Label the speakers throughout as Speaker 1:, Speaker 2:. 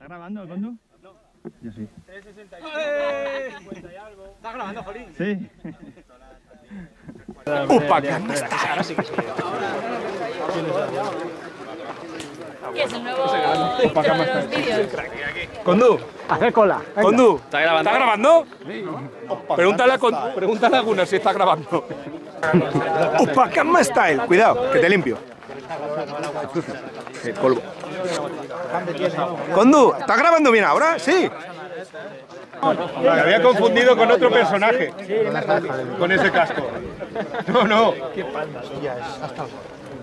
Speaker 1: ¿Está grabando, Condu? No. Yo sí.
Speaker 2: 360 50 y algo. ¿Estás grabando, Jolín?
Speaker 1: Sí.
Speaker 2: ¡Upa! Ahora sí que sí.
Speaker 3: ¿Qué es el nuevo intro de los vídeos?
Speaker 2: Condu,
Speaker 4: Hacer cola.
Speaker 2: Condu, ¿está grabando? Sí. Pregúntale a Gunnar si está grabando. ¡Opa! ¡Gamma Style! Cuidado, que te limpio. El polvo. Condu, ¿estás grabando bien ahora? Sí. Me había confundido con otro personaje. Con ese casco. No.
Speaker 4: Qué panda. Ya es hasta el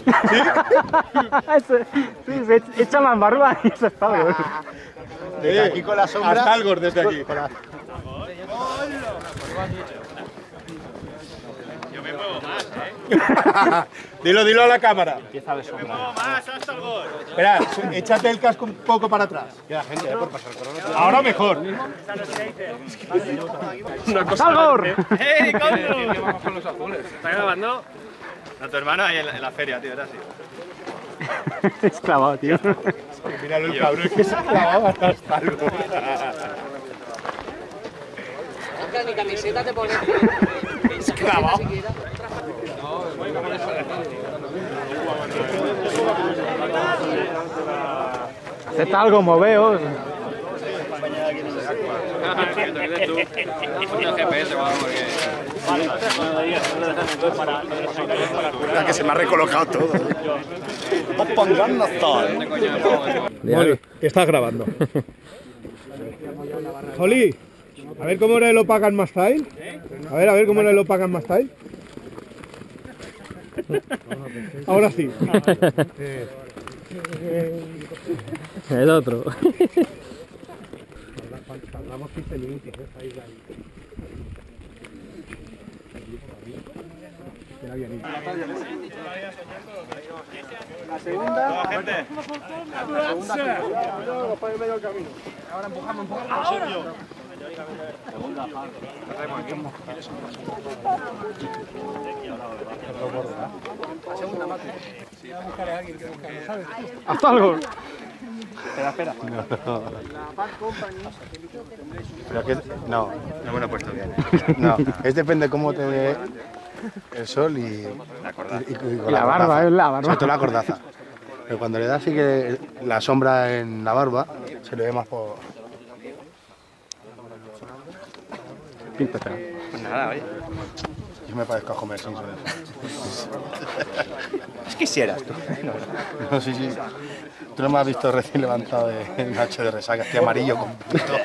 Speaker 2: ¿Sí?
Speaker 4: Sí, se echa más barba y se está bien.
Speaker 2: Desde aquí con la sombra. Hasta Algor desde aquí. Yo me muevo más, Dilo a la cámara.
Speaker 4: Empieza de sombra.
Speaker 2: Me muevo más, hasta Algor. Espera, échate el casco un poco para atrás. Queda gente, por pasar el cronómetro. Ahora mejor. Una cosa.
Speaker 4: ¡Algor!
Speaker 2: ¡Hey, Condu! Vamos con los azules. ¿Está grabando? A tu hermano ahí en la feria, tío, era así.
Speaker 4: Es clavado, tío.
Speaker 2: Míralo el cabrón que se clavaba hasta algo.
Speaker 5: Ni camiseta te pones.
Speaker 2: Es clavado.
Speaker 4: Acepta algo, moveos.
Speaker 2: Que se me ha recolocado todo.
Speaker 6: Vale, estás grabando. Jolí, a ver cómo era el Opa Gamma Style. A ver cómo era el Opa Gamma Style. Ahora sí.
Speaker 4: El otro.
Speaker 6: Hablamos 15 minutos,
Speaker 2: La segunda, gente.
Speaker 6: Para el medio del camino.
Speaker 2: Ahora empujamos.
Speaker 4: Hasta algo.
Speaker 2: Espera.
Speaker 7: No me lo he puesto bien. No, es depende cómo te ve el sol y
Speaker 4: La barba, es la barba.
Speaker 7: Sobre todo la cordaza. Pero cuando le das así que la sombra en la barba, se le ve más por...
Speaker 4: Píntate.
Speaker 2: Pues nada, oye.
Speaker 7: Yo me parezco a Homer Simpson.
Speaker 2: Es quisieras tú.
Speaker 7: No, sí. Tú no me has visto recién levantado de Nacho de resaca, estoy amarillo completo.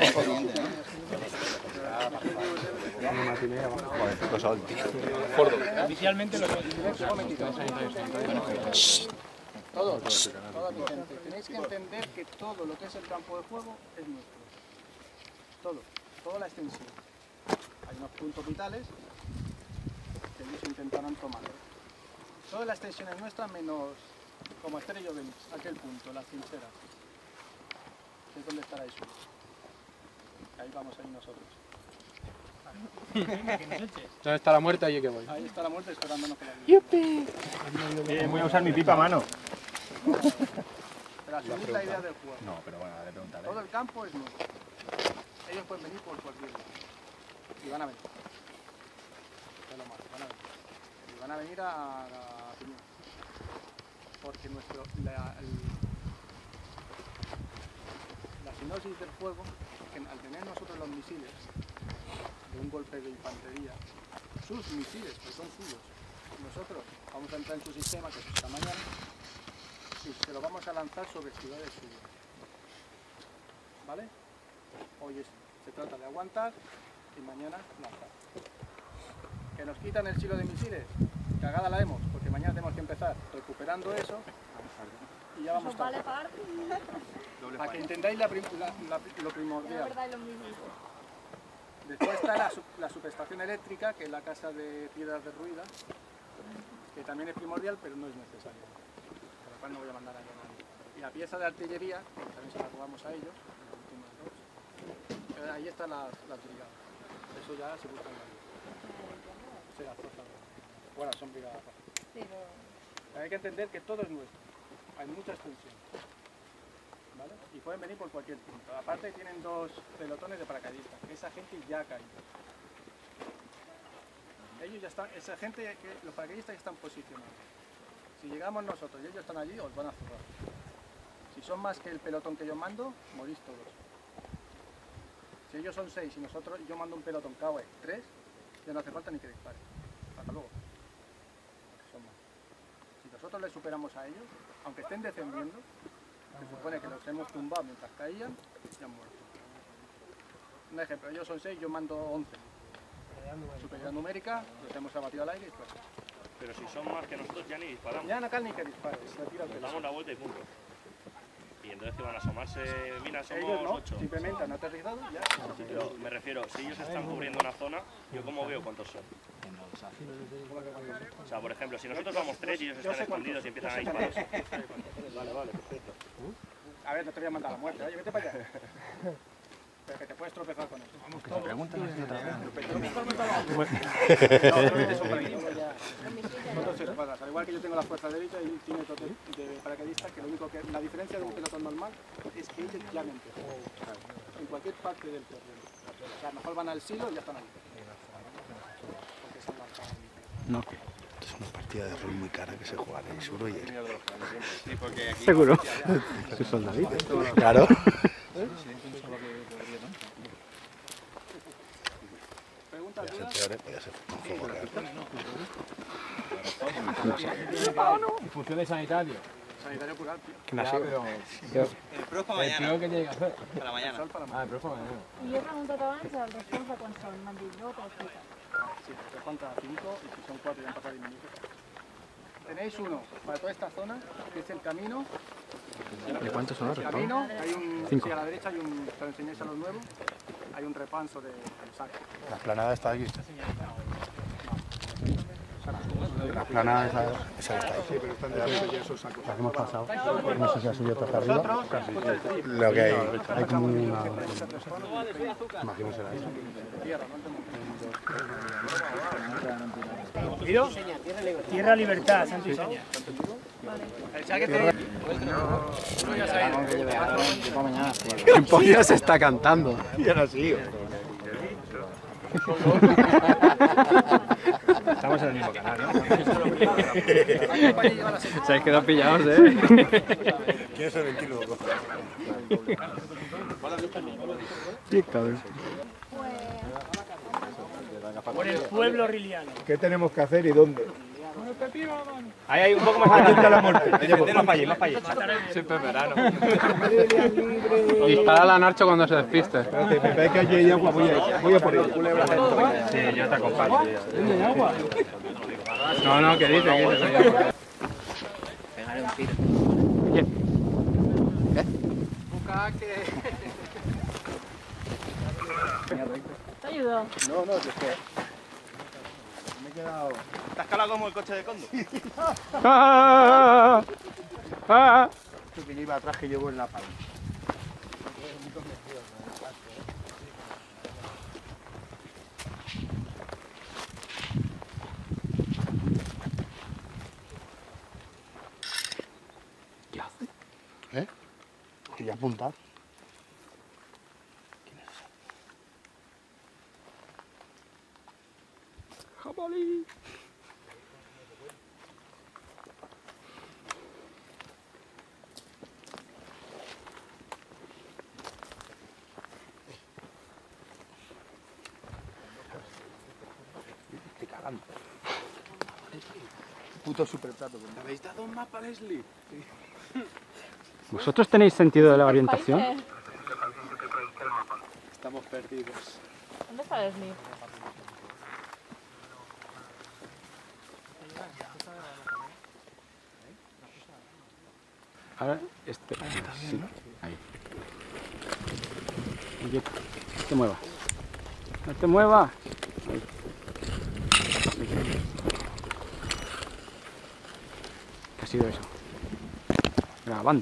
Speaker 5: Oficialmente los todos. Tenéis que entender que todo lo que es el campo de juego es nuestro. Toda la extensión. Hay unos puntos vitales que ellos intentarán tomar. Toda la extensión es nuestra menos, como Estrello Benix, aquel punto, las trincheras. Que es donde estará eso. Ahí vamos a ir nosotros.
Speaker 6: ¿Dónde está la muerte? Allí que voy.
Speaker 5: Ahí está la muerte esperándonos por ahí.
Speaker 4: ¡Yupi!
Speaker 1: Voy a usar mi pipa a mano.
Speaker 5: Pero asumir la idea del juego.
Speaker 7: No, pero bueno, le preguntaré.
Speaker 5: Todo el campo es nuestro. Ellos pueden venir por cualquier lado. Y van a venir. Es lo malo, van a venir. Y van a venir a la piñón. Porque la sinopsis del juego es que al tener nosotros los misiles de un golpe de infantería, sus misiles, que son suyos, nosotros vamos a entrar en su sistema, que es esta mañana, y se lo vamos a lanzar sobre ciudades suyas. ¿Vale? Hoy se trata de aguantar y mañana lanzar. Que nos quitan el silo de misiles, cagada la hemos, porque mañana tenemos que empezar recuperando eso y ya vamos tarde. Para que entendáis lo primordial. Después está la subestación eléctrica, que es la casa de piedras derruidas, que también es primordial, pero no es necesaria. Por lo cual no voy a mandar a nadie. Y la pieza de artillería, que también se la jugamos a ellos, ahí están las brigadas. Eso ya se busca en la vida. Sí, las fuerzas. Bueno, son brigadas. Pero hay que entender que todo es nuestro. Hay mucha extensión. ¿vale? Y pueden venir por cualquier punto. Aparte tienen 2 pelotones de paracaidistas, que esa gente ya ha caído. Ellos ya están, esa gente, los paracaidistas ya están posicionados. Si llegamos nosotros y ellos están allí, os van a zurrar. Si son más que el pelotón que yo mando, morís todos. Si ellos son 6 y yo mando un pelotón KOE 3, ya no hace falta ni que dispare. Hasta luego. Son más. Si nosotros les superamos a ellos, aunque estén descendiendo, se supone que los hemos tumbado mientras caían, ya han muerto. Un ejemplo, ellos son 6, yo mando 11. Superioridad numérica, los hemos abatido al aire y pues.
Speaker 8: Pero si son más que nosotros ya ni disparamos.
Speaker 5: Ya no acá ni que dispare, se tira el
Speaker 8: Damos la vuelta y punto. Y entonces que van a asomarse, mira, somos
Speaker 5: ellos no,
Speaker 8: 8.
Speaker 5: simplemente han aterrizado y ya.
Speaker 8: Pero me refiero, si ellos están cubriendo una zona, ¿yo cómo veo cuántos son? O sea, por ejemplo, si nosotros vamos 3 y ellos están escondidos y empiezan a disparar. Vale, perfecto.
Speaker 5: A ver, no te voy a mandar a la muerte, oye, vete para allá. Pero que te puedes tropezar con eso. Vamos todos. Pregúntame si otra vez. Al igual que yo tengo la fuerza derecha y tiene de paracaidistas, que lo único que la diferencia de un pelotón normal es que ellos ya no empiezan. En cualquier parte del terreno. O sea, mejor van al silo y ya están ahí. Porque son lanzados.
Speaker 7: No. Es una partida de rol muy cara que se juega en Isuro y él.
Speaker 4: Seguro. Sus soldaditos.
Speaker 7: Claro.
Speaker 5: Preguntas,
Speaker 7: Podría
Speaker 5: dudas.
Speaker 7: ser peor, podría ser un juego real.
Speaker 4: Función de sanitario.
Speaker 5: Sanitario curar, tío.
Speaker 9: El pro para mañana.
Speaker 4: ¿Qué tiene que hacer?
Speaker 9: Para mañana.
Speaker 5: Sol para
Speaker 4: Ah, el profe mañana.
Speaker 3: I jo he preguntat abans el respons de quan són, m'han dit, no, te lo explica.
Speaker 5: Sí, te falta 5 y si son 4 ya han pasado 10 minutos. Tenéis uno para toda esta zona, que es el camino.
Speaker 4: ¿De cuántos son los
Speaker 5: El camino, hay un,
Speaker 4: 5.
Speaker 5: sí, a la derecha hay un, te lo enseñáis a los nuevos, hay un repanso de saco.
Speaker 7: La esplanada está aquí. La esplanada esa que está ahí. Sí, pero están de esos sacos. La que hemos pasado. No sé si ha subido hasta arriba. Lo que hay como una... Imagino será eso.
Speaker 10: Tierra Libertad, Santo y Seña.
Speaker 4: ¿Qué pollo se está cantando?
Speaker 7: Y ahora sí.
Speaker 4: Estamos en el mismo canal, ¿no? Se habéis quedado pillados,
Speaker 7: ¿Quieres ser ventríloco?
Speaker 4: Sí, cabrón.
Speaker 10: Por el pueblo riliano.
Speaker 6: ¿Qué tenemos que hacer y dónde?
Speaker 4: Ahí hay un poco más
Speaker 6: Aquí está la muerte.
Speaker 4: Más para allí, más para allí. Siempre es verano. Dispara a Nacho cuando se despiste.
Speaker 6: Espérate, me parece que allí hay agua, voy a por ella.
Speaker 4: Sí, yo te acompaño. ¿Dónde hay agua? No, ¿qué dices?
Speaker 9: Pegaré un tiro.
Speaker 4: Oye.
Speaker 3: Te ayudo.
Speaker 5: No, es que me he quedado...
Speaker 8: ¿Te has calado como el coche de Condo?
Speaker 7: Esto que lleva atrás que llevo en la palma.
Speaker 4: ¿Qué hace?
Speaker 7: Quería apuntar.
Speaker 4: ¡Jabalí!
Speaker 7: Estoy cagando. Puto superplato.
Speaker 9: ¿Me habéis dado un mapa, Leslie?
Speaker 4: ¿Vosotros tenéis sentido de la orientación?
Speaker 3: Países.
Speaker 9: Estamos perdidos.
Speaker 3: ¿Dónde está Leslie?
Speaker 4: Ahora, este. Sí, ahí. Oye, no te muevas. No te muevas. Ahí. ¿Qué ha sido eso? Grabando.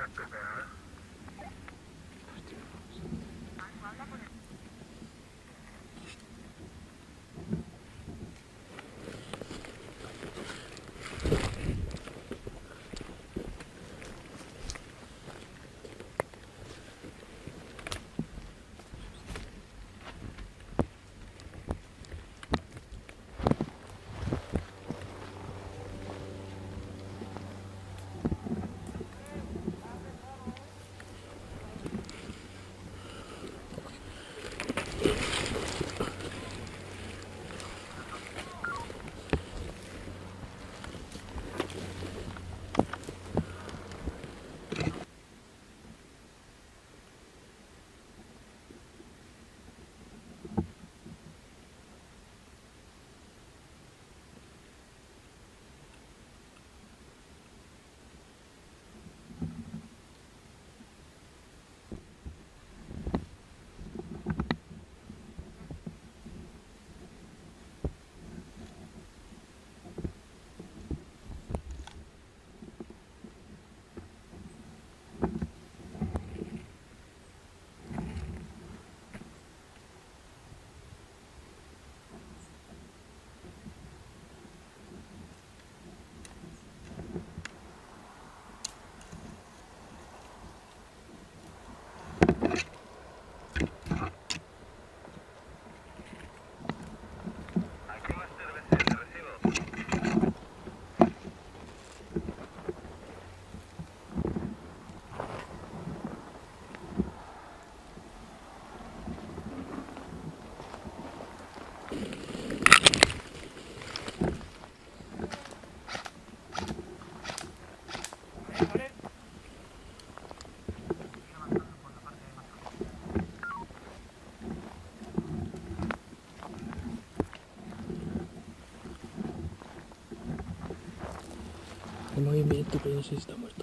Speaker 11: Hay movimiento, pero no sé si está muerto.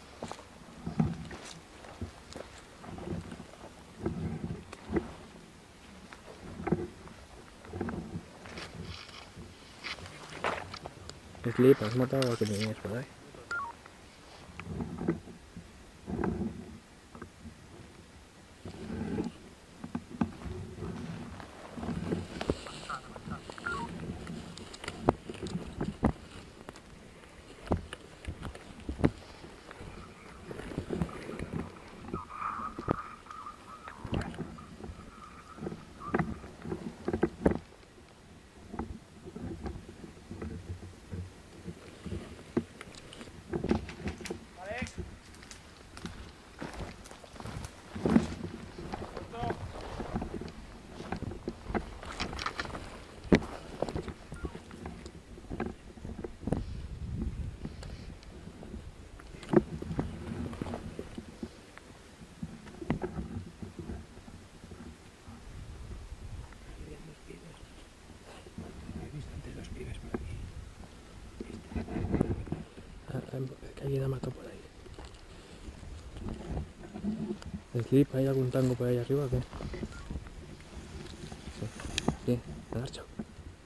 Speaker 11: Sleep, has matado a que tenías por ahí. Que alguien la mató por ahí. Sleep, ¿hay algún tango por ahí arriba o qué? Sí, bien, me has hecho.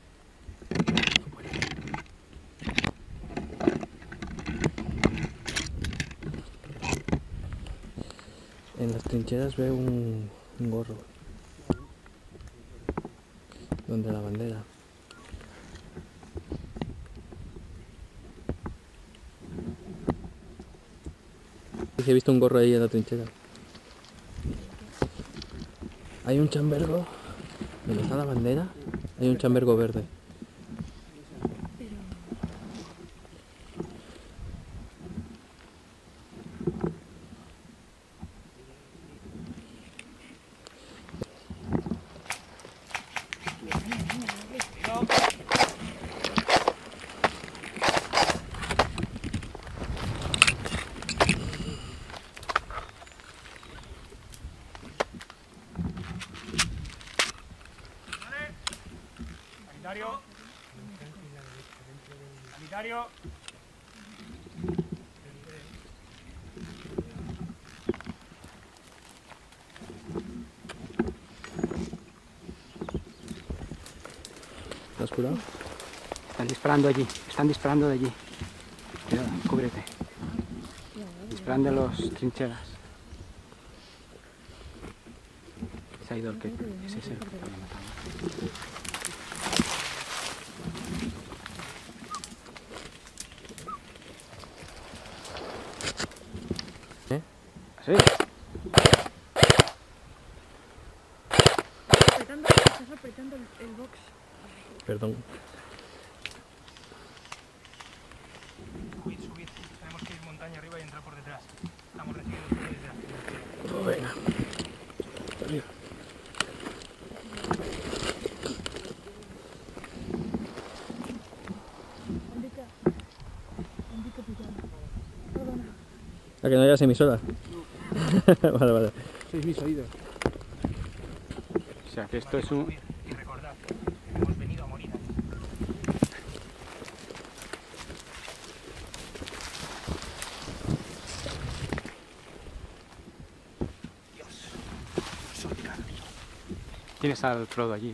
Speaker 11: En las trincheras veo un gorro. Donde la bandera. He visto un gorro ahí en la trinchera. Hay un chambergo. ¿Dónde está la bandera? Hay un chambergo verde.
Speaker 10: Sanitario.
Speaker 11: ¿Te has curado?
Speaker 5: Están disparando allí, están disparando de allí. Cuidado, cúbrete.
Speaker 12: Plan de los trincheras. Se ha ido el que... Es ese el que lo matamos. ¿Sí?
Speaker 3: Estás apretando el box.
Speaker 11: Perdón.
Speaker 2: Subid. Tenemos que ir montaña arriba y entrar por detrás. Estamos recibiendo por detrás.
Speaker 11: Oh, venga. Arriba. ¿A que no hayas emisoras? Vale, vale.
Speaker 12: Sois mis oídos. O sea que esto es un...
Speaker 2: Y recordad, hemos venido a morir aquí.
Speaker 12: Tienes al Frodo allí, ¿eh?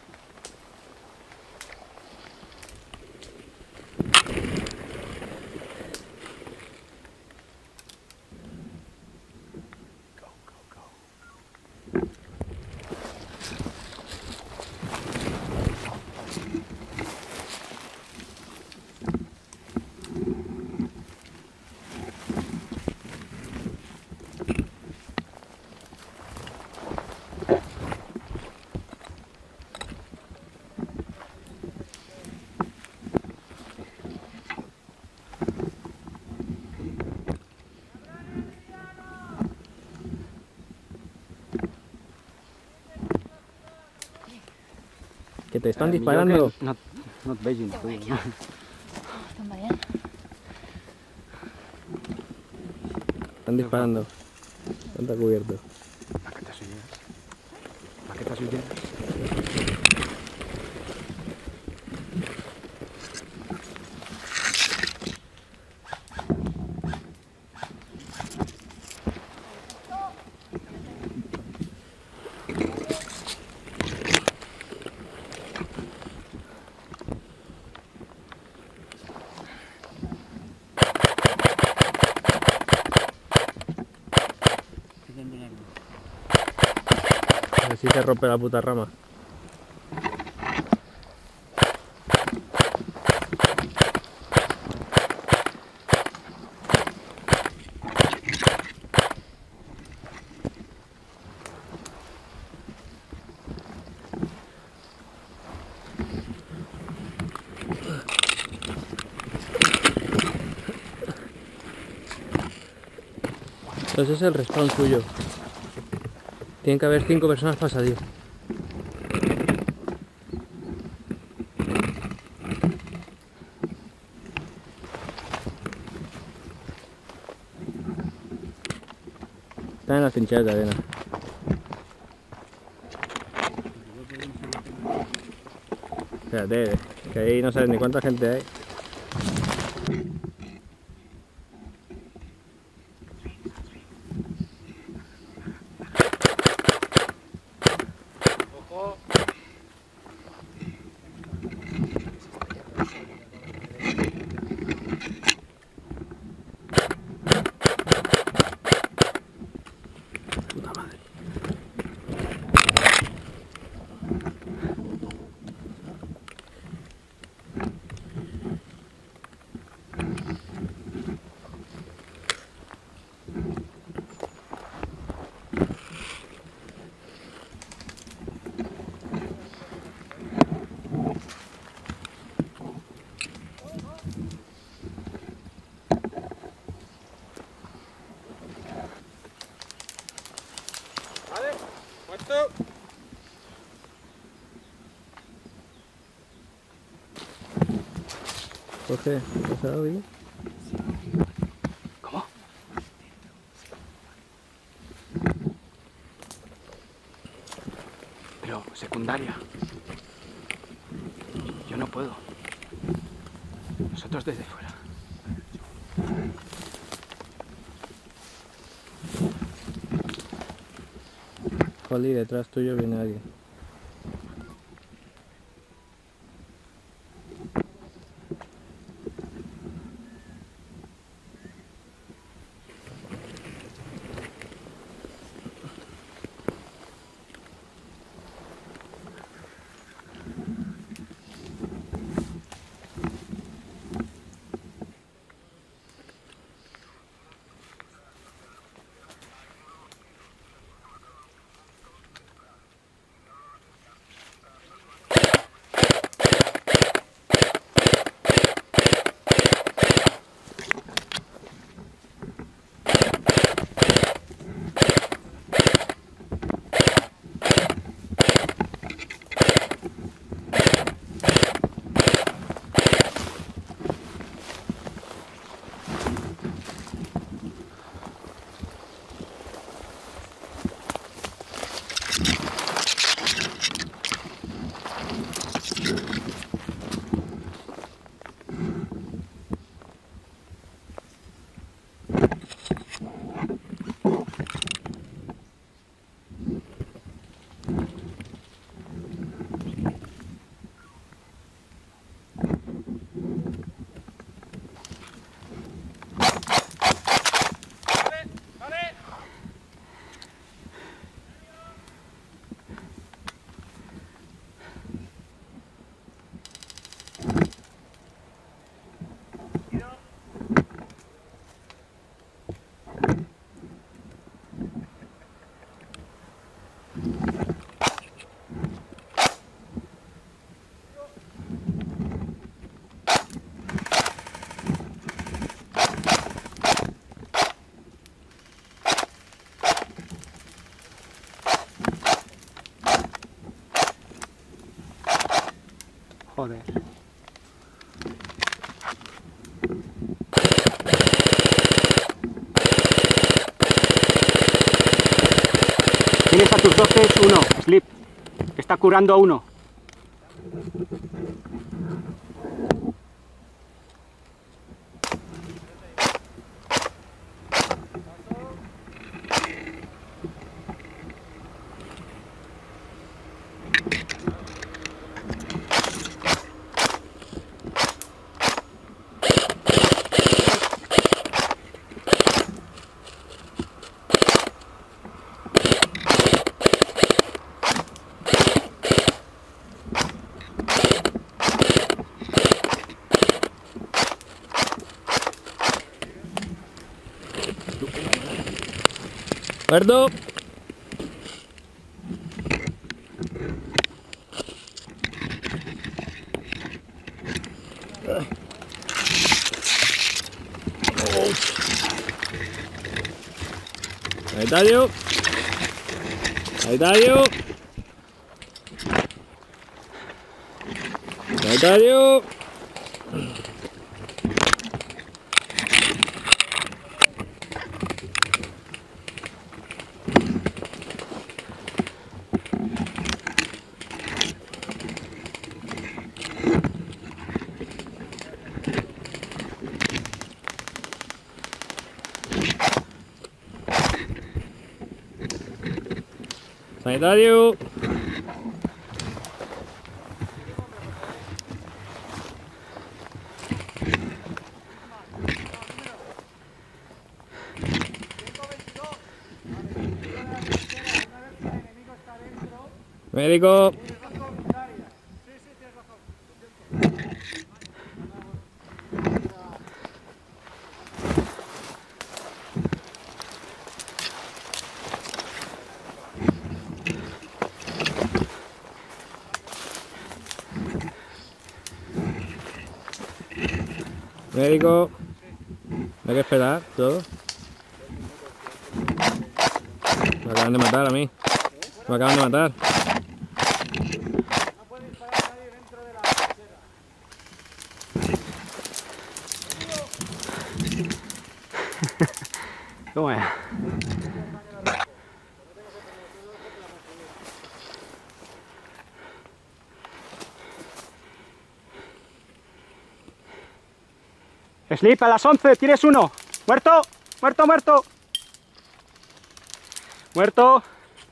Speaker 11: Que te están disparando.
Speaker 12: Not begging, tú.
Speaker 11: Están disparando. Está cubierto.
Speaker 12: Maquetas suyas. Maquetas suyas.
Speaker 11: A ver si se rompe la puta rama. Entonces es el respawn suyo. Tienen que haber 5 personas para salir. Están en las trincheras de arena. Espérate, que ahí no sabes ni cuánta gente hay. Jorge, ¿has dado bien?
Speaker 12: ¿Cómo? Pero secundaria. Yo no puedo. Nosotros desde fuera.
Speaker 11: Jolly, detrás tuyo viene alguien.
Speaker 5: Joder. Tienes a tus 12, uno, Slip. Está curando a uno.
Speaker 11: Muerto. Ahí está yo. Ahí está yo. Ahí está yo. Sanitario. Médico. Médico, hay que esperar todo. Me acaban de matar a mí. Me acaban de matar.
Speaker 5: ¿Cómo es? Slip, a las 11, tienes uno. Muerto, muerto, muerto. Muerto.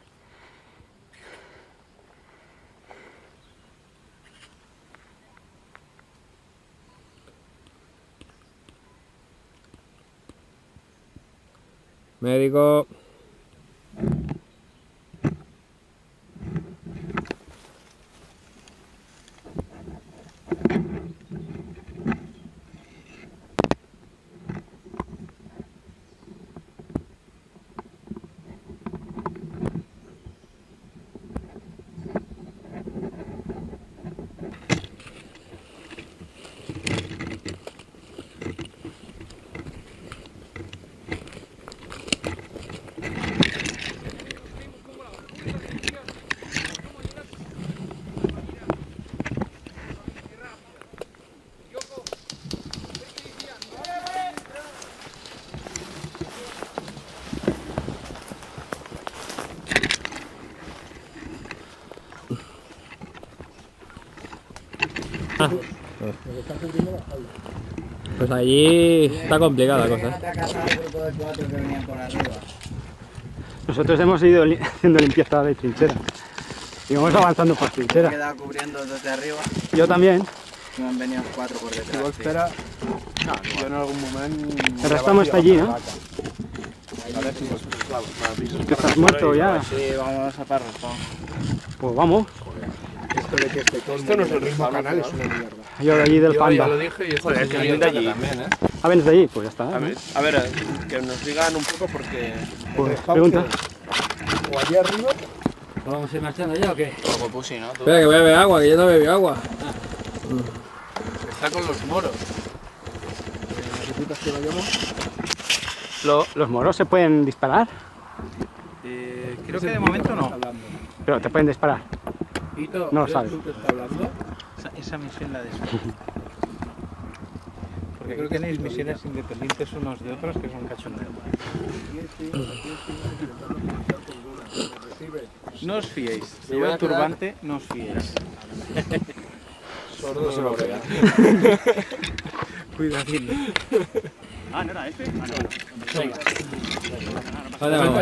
Speaker 11: Médico. Ah. Pues allí está complicada la cosa.
Speaker 5: Nosotros hemos ido haciendo limpieza de trinchera y vamos avanzando por trinchera.
Speaker 13: Me he quedado cubriendo desde arriba.
Speaker 5: Yo también.
Speaker 13: Me han venido 4 por detrás.
Speaker 6: Igual espera. No, yo en algún momento.
Speaker 5: El resto está allí, ¿no? Que estás muerto ya.
Speaker 13: Sí, vamos a pararnos.
Speaker 5: Pues vamos.
Speaker 6: Esto no es el ritmo canal, es una mierda.
Speaker 7: Yo de allí del
Speaker 2: Yo
Speaker 7: Panda.
Speaker 2: ya lo dije y esto
Speaker 4: Joder,
Speaker 2: es
Speaker 4: que vienen de allí.
Speaker 2: también, ¿eh?
Speaker 7: Ah, vienes de allí, pues ya está.
Speaker 4: A ver, que nos digan un poco porque...
Speaker 7: Pues pregunta.
Speaker 6: O allí arriba.
Speaker 11: ¿Vamos a ir marchando ya o qué?
Speaker 4: Como Pussy, ¿no?
Speaker 11: Espera, que voy a beber agua, que yo no bebí agua.
Speaker 2: Está con los moros.
Speaker 6: ¿Necesitas que vayamos?
Speaker 7: ¿Los moros se pueden disparar?
Speaker 4: Creo que de momento no.
Speaker 7: Pero te pueden disparar. No lo sabes.
Speaker 4: Esa misión la de porque creo que tenéis misiones independientes unos de otros que son cachondeos. No os fiéis. Si lleva turbante, no os fiéis.
Speaker 2: Sordo se va a pegar.
Speaker 4: Cuidadín.
Speaker 8: Ah, ¿no era este? Ah, no.
Speaker 11: Vale, vamos.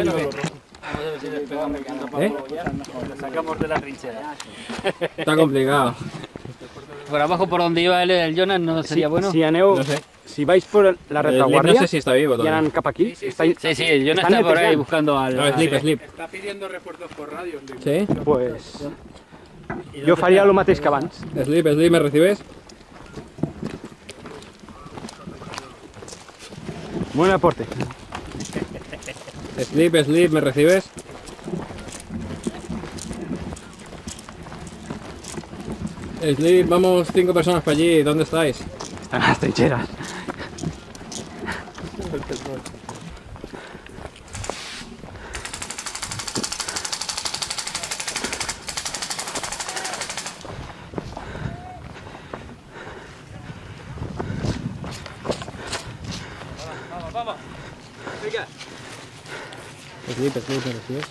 Speaker 10: Lo sacamos de la trinchera.
Speaker 11: Está complicado.
Speaker 12: Por abajo por donde iba el Jonas no sería bueno.
Speaker 7: Si Aneu,
Speaker 11: No sé.
Speaker 7: si vais por la retaguardia,
Speaker 11: No sé si está vivo
Speaker 7: y
Speaker 11: todavía.
Speaker 7: harán capa aquí,
Speaker 12: Sí, el Jonas está por ahí buscando al...
Speaker 11: No, Sleep.
Speaker 6: Está pidiendo refuerzos por radio.
Speaker 11: ¿Sí?
Speaker 7: pues yo faria el mateix que abans.
Speaker 11: Sleep, ¿me recibes?
Speaker 7: Buen aporte.
Speaker 11: Sleep, ¿me recibes? Sleep, vamos 5 personas para allí, ¿dónde estáis?
Speaker 7: Están las trincheras.
Speaker 11: Sleep, ¿me recibes?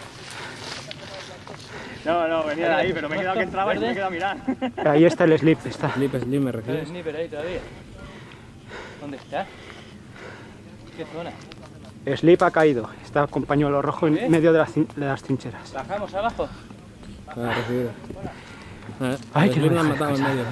Speaker 8: No, venía de ahí, pero me he quedado que entraba y me he quedado a mirar.
Speaker 7: Ahí está el slip, está.
Speaker 11: Sleep, ¿me recibes?
Speaker 12: Sniper ahí todavía. ¿Dónde está? ¿Qué zona?
Speaker 7: Slip ha caído, está con pañuelo rojo en medio de las trincheras.
Speaker 12: Bajamos abajo.
Speaker 11: Ah, recibido.
Speaker 7: Ay, que
Speaker 11: Sleep
Speaker 7: no
Speaker 11: lo han
Speaker 7: me
Speaker 11: matado en
Speaker 7: deja
Speaker 11: medio.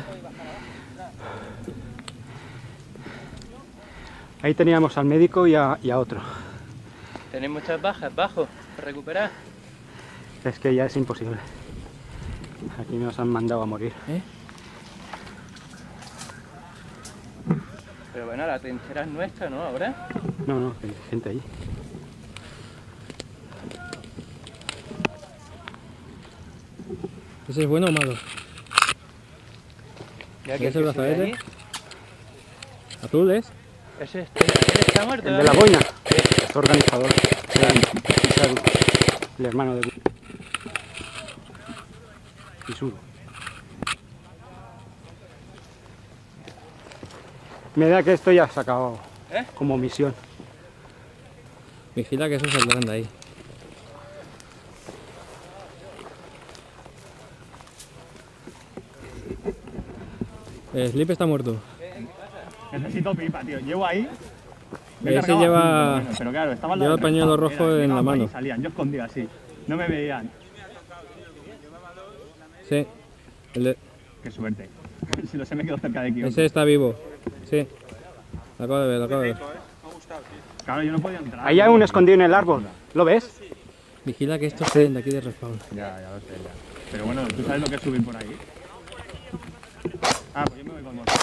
Speaker 7: Ahí teníamos al médico y a otro.
Speaker 12: Tenéis muchas bajas, bajo, para recuperar.
Speaker 7: Es que ya es imposible. Aquí nos han mandado a morir.
Speaker 12: Pero bueno, la trinchera es nuestra, ¿no? Ahora.
Speaker 7: No, hay gente ahí.
Speaker 11: ¿Ese es bueno o malo?
Speaker 12: Ya
Speaker 11: ¿Ese es el brazalete? ¿Azul es?
Speaker 12: Ese está muerto.
Speaker 7: El de la boina, el organizador, el hermano de Isuru. Me da que esto ya se ha acabado como misión.
Speaker 11: Vigila que eso saldrán de ahí. Sleep está muerto.
Speaker 8: Necesito pipa, tío. Llevo ahí.
Speaker 11: Ese lleva,
Speaker 8: pero claro, estaba
Speaker 11: lleva el pañuelo rojo en la mano.
Speaker 8: Salían, yo escondía así. No me veían.
Speaker 11: Sí.
Speaker 8: Qué suerte. Si no se me quedó cerca de aquí.
Speaker 11: Ese está vivo. Sí. Lo acabo de ver,
Speaker 8: Claro, yo no podía entrar.
Speaker 7: Ahí hay un escondido en el árbol. ¿Lo ves?
Speaker 11: Vigila que estos salen de aquí de respawn.
Speaker 8: Ya lo sé, ya. Pero bueno, ¿tú sabes lo que es subir por ahí? Ah, pues yo me voy con moto.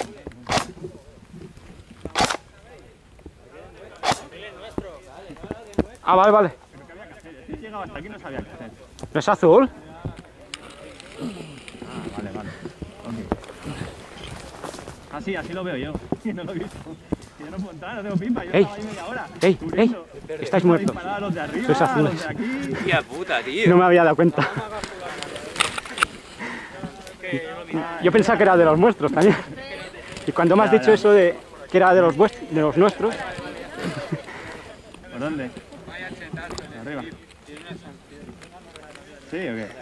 Speaker 7: Ah, vale.
Speaker 8: Pero ¿qué había que hacer? Si he llegado hasta aquí no sabía qué hacer.
Speaker 7: ¿No es azul?
Speaker 8: Ah, vale. Ok. Así lo veo yo. No lo he visto. Que yo no puedo entrar, no tengo pipa. Yo estaba ahí media hora.
Speaker 7: ¡Ey! Estáis muertos.
Speaker 8: A los de arriba,
Speaker 7: Sois azules.
Speaker 8: a los de aquí.
Speaker 12: Tía puta, tío.
Speaker 7: No me había dado cuenta. Yo pensaba que era de los nuestros también. Y cuando me has dicho eso de que era de los nuestros.
Speaker 8: ¿Por dónde? Arriba. ¿Sí o qué?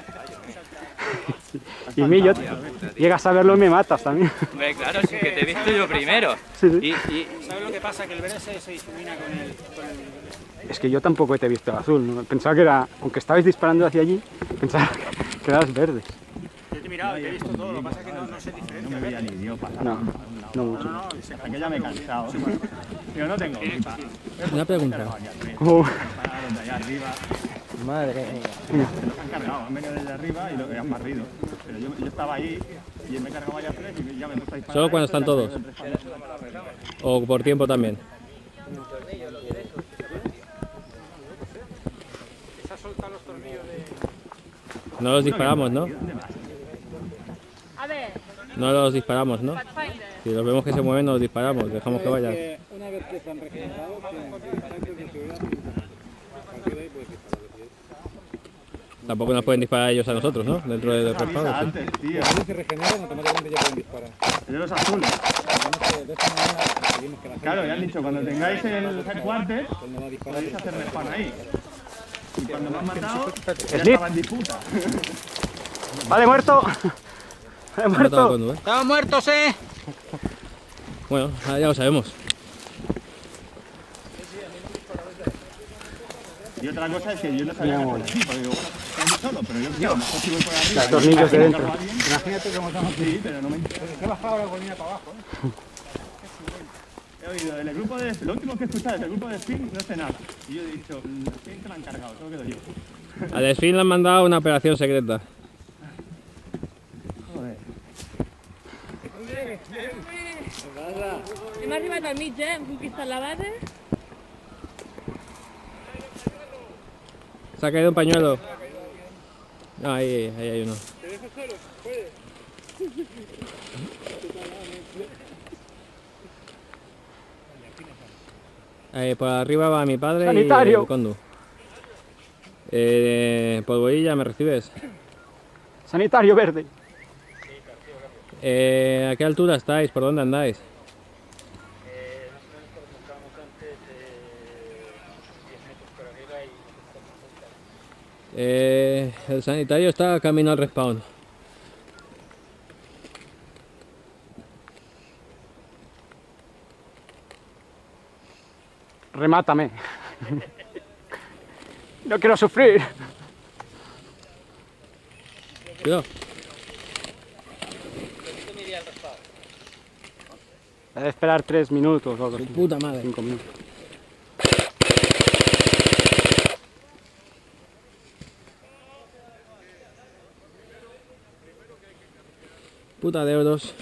Speaker 7: Y mí, llegas a verlo y me matas también.
Speaker 12: Hombre, claro, sí que te he visto yo primero.
Speaker 7: Sí.
Speaker 5: ¿Sabes lo que pasa? Que el verde se difumina con el...
Speaker 7: Es que yo tampoco te he visto azul, ¿no? Pensaba que era, aunque estabais disparando hacia allí, pensaba que eras verde.
Speaker 5: Yo te he mirado y te he visto todo, lo que pasa es que no sé diferencia.
Speaker 8: No me veía ni Dios pasar.
Speaker 7: No mucho.
Speaker 8: Hasta que ya me he cansado. Yo no tengo pipa.
Speaker 11: Una pregunta.
Speaker 7: ¿Cómo?
Speaker 8: Allá arriba.
Speaker 11: Madre mía.
Speaker 8: Los han cargado, han venido desde arriba y lo han barrido. Pero yo estaba ahí y me he cargado varias veces y ya me he puesto a disparar.
Speaker 11: ¿Solo cuando están todos? ¿O por tiempo también? No los disparamos, ¿no?
Speaker 3: A ver.
Speaker 11: No los disparamos, ¿no? Si los vemos que se mueven, no los disparamos, dejamos que vayan.
Speaker 6: Una vez que están regenerados, tienen distancia de seguridad militar. A partir de ahí puedes disparar.
Speaker 11: Tampoco nos pueden disparar ellos a nosotros, ¿no? Dentro del respawn.
Speaker 8: Antes, tío.
Speaker 6: Cuando se regeneran, automáticamente ya pueden disparar.
Speaker 8: De los azules.
Speaker 6: De esta manera conseguimos que la gente...
Speaker 8: Claro, ya han dicho, cuando tengáis el headquarter, podéis hacer respawn ahí. Y cuando me han matado, ya estaba en disputa.
Speaker 5: Vale, muerto. He muerto.
Speaker 13: ¡Estamos muertos, eh!
Speaker 11: Bueno, ya lo sabemos.
Speaker 8: Y otra cosa es que yo no sabía que por aquí, porque digo, bueno, estoy muy solo, pero yo creo, mejor si voy por arriba.
Speaker 5: Los tornillos de dentro.
Speaker 8: Imagínate cómo estamos aquí, pero no me interesa.
Speaker 5: He bajado la colina para abajo,
Speaker 8: He oído, del grupo de... Lo último que he escuchado es el grupo de Spin, no sé nada. Y yo he dicho, Spin se lo han cargado, todo quedo yo.
Speaker 11: Al Spin le han mandado una operación secreta.
Speaker 8: Joder.
Speaker 3: Hem arribat al mig, Hem conquistat la base.
Speaker 11: Se ha caído un pañuelo. No, ahí hay uno.
Speaker 6: ¿Te dejo solo? ¿Puedes?
Speaker 11: Por arriba va mi padre
Speaker 5: Sanitario.
Speaker 11: y el Condu. Polvorilla, ¿me recibes?
Speaker 5: Sanitario verde.
Speaker 11: ¿A qué altura estáis? ¿Por dónde andáis? El sanitario está camino al respawn.
Speaker 5: Remátame. No quiero sufrir.
Speaker 11: Cuidado.
Speaker 5: He de esperar 3 minutos o 2.
Speaker 11: Puta madre.
Speaker 5: 5 minutos.
Speaker 11: Puta de euros.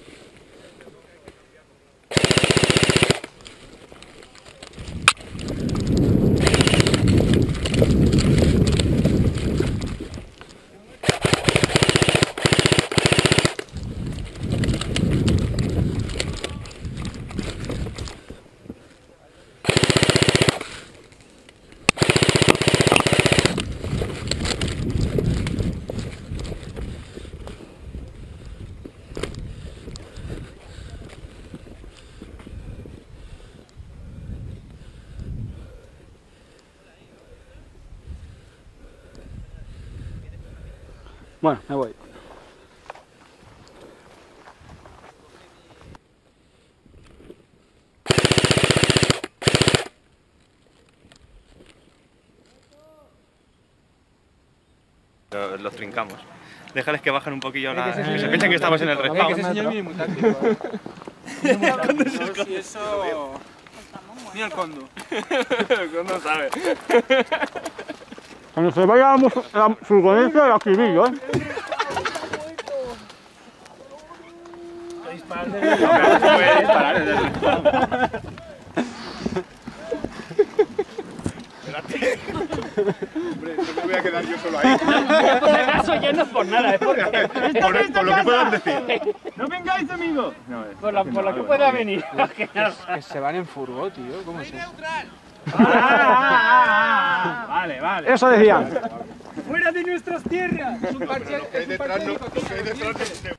Speaker 5: Bueno, me voy.
Speaker 4: Los trincamos. Déjales que bajen un poquillo la... Que se piensen que estamos en el respawn.
Speaker 10: Que ese señor viene muy táctico. Si eso... Mira el Condu.
Speaker 4: El Condu sabe.
Speaker 5: Cuando se vaya la furgoneta, la acribillo, ¿eh?
Speaker 4: Puede disparar desde el respawn.
Speaker 2: Hombre, no me voy a quedar yo solo ahí.
Speaker 5: Por si acaso ya no es por nada, es porque...
Speaker 2: Por lo que puedan decir.
Speaker 8: ¡No vengáis, amigos!
Speaker 5: Por lo que pueda venir.
Speaker 10: Que se van en furgo, tío. ¿Cómo es eso?
Speaker 8: Vale, vale.
Speaker 5: Eso decían.
Speaker 10: ¡Fuera de nuestras tierras! Es un parche,
Speaker 2: Lo que hay detrás no...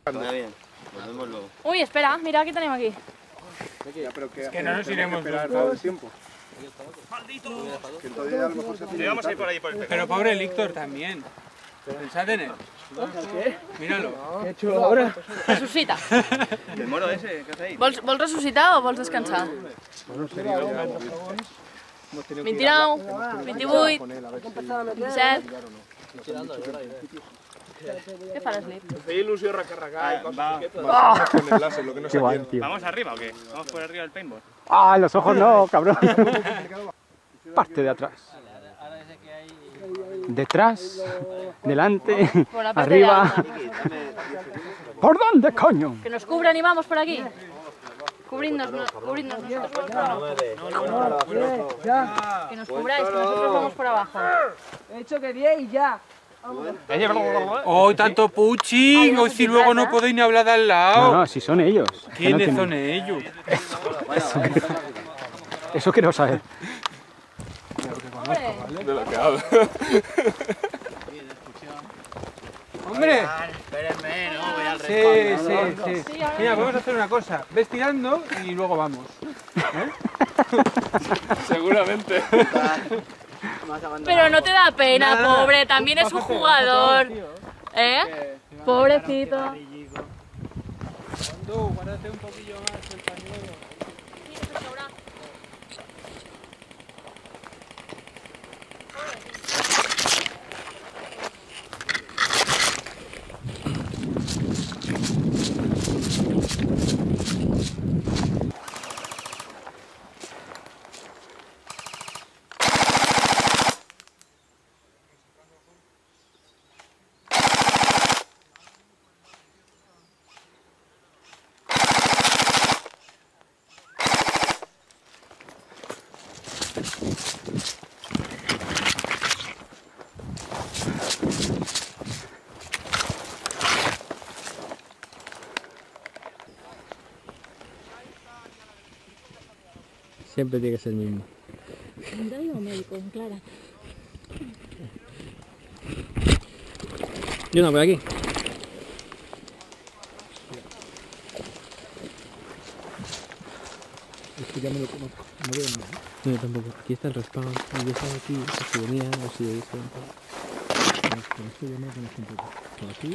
Speaker 4: Está bien, nos vemos luego.
Speaker 3: Uy, espera, mira qué tenemos aquí.
Speaker 6: Es
Speaker 10: que no nos iremos
Speaker 6: esperar todo el tiempo.
Speaker 4: ¡Maldito!
Speaker 6: Que todavía a lo mejor se
Speaker 4: Le vamos a ir por ahí por el
Speaker 10: Pero pobre Líctor también. Pensad en él. Míralo.
Speaker 12: Qué chulo ahora.
Speaker 3: Resucita.
Speaker 4: ¿El moro ese? ¿Qué hace ahí?
Speaker 3: Vols ressuscitar o vols descansar?
Speaker 6: Bueno, sería un
Speaker 3: 29, 28, 27... Què faràs, Lip?
Speaker 2: Feia il·lusió recarregar i coses
Speaker 4: Va.
Speaker 2: con el láser, lo que no
Speaker 7: Qué guay,
Speaker 2: sabía.
Speaker 7: tío.
Speaker 4: ¿Vamos arriba o qué? ¿Vamos por arriba del paintball?
Speaker 7: ¡Ah, los ojos no, cabrón! Parte de atrás. Detrás, delante,
Speaker 3: Por la parte
Speaker 7: arriba.
Speaker 3: de alta.
Speaker 7: ¿Por dónde, coño?
Speaker 3: Que nos cubran y vamos por aquí. Cubridnos nosotros. Que nos cubráis, que nosotros vamos por abajo.
Speaker 12: He dicho que 10 y ya.
Speaker 10: ¡Oh, tanto puching! Hoy si luego no podéis ni hablar de al lado.
Speaker 7: No, si son ellos.
Speaker 10: ¿Quiénes son ellos?
Speaker 7: Eso quiero saber.
Speaker 2: De lo que hablo.
Speaker 10: ¡Hombre!
Speaker 5: Espérenme, no, voy al
Speaker 10: Sí. Mira, vamos a hacer una cosa. Ves tirando y luego vamos.
Speaker 2: Seguramente.
Speaker 3: Pero no te da pena,
Speaker 10: Nada.
Speaker 3: pobre, también es un jugador. ¿Eh? Pobrecito.
Speaker 10: Guárdate un poquillo más el pañuelo.
Speaker 11: Siempre tiene que ser el mismo.
Speaker 3: médico, Clara.
Speaker 11: Y una por aquí.
Speaker 6: Esto ya me lo conozco. No veo nada.
Speaker 11: No, yo tampoco. Aquí está el respawn. Yo estaba aquí, si venía, a ver si veis.
Speaker 6: Con esto ya me lo conozco un poco. Por aquí.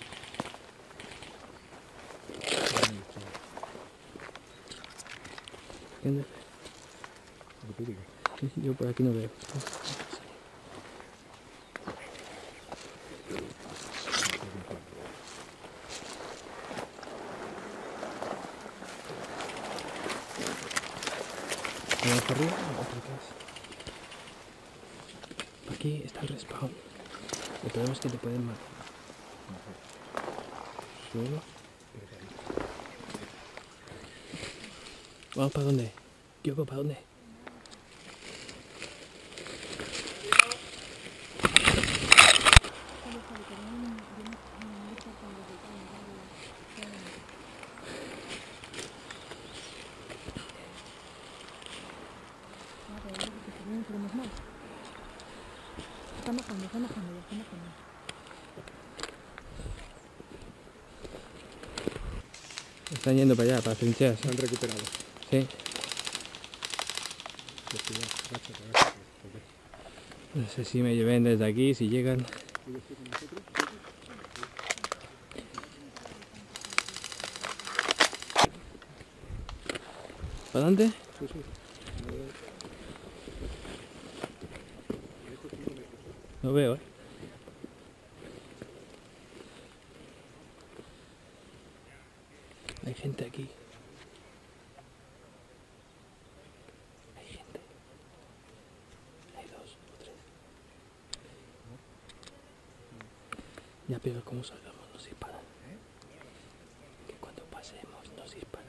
Speaker 11: ¿Qué onda? Sí, yo por aquí no veo. Vamos para arriba o para atrás. Aquí está el respawn. El problema es que te pueden matar. Suelo. ¿Vamos para dónde? Kyoko, ¿para dónde?
Speaker 3: Están bajando, ya están bajando.
Speaker 11: Están yendo para allá, para trincheras.
Speaker 6: Se han recuperado.
Speaker 11: Sí. No sé si me lleven desde aquí, si llegan. ¿Para adelante?
Speaker 6: Sí, sí.
Speaker 11: No veo, ¿eh? Hay gente aquí. Hay gente. Hay 2 o 3. Ya, pero como salgamos nos disparan. Que cuando pasemos nos disparan.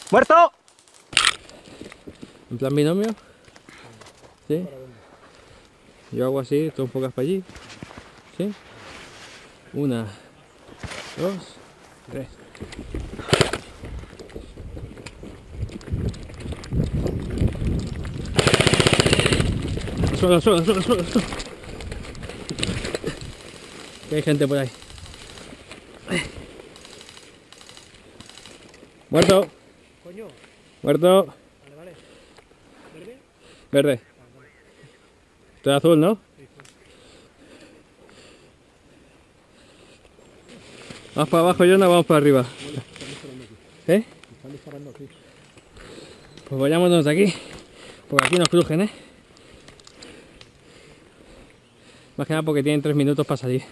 Speaker 11: ¡Muerto! En plan binomio. ¿Sí? Yo hago así, tú enfocas para allí. ¿Sí? 1, 2, 3. Suelo. Que hay gente por ahí. Muerto.
Speaker 6: Coño.
Speaker 11: Muerto.
Speaker 6: Vale. ¿Verde?
Speaker 11: Verde. Esto es azul, ¿no? Vamos para abajo, Jonah, vamos para arriba. ¿Eh?
Speaker 6: Están disparando aquí.
Speaker 11: Pues vayámonos de aquí. Porque aquí nos crujen, ¿eh? Más que nada porque tienen 3 minutos para salir.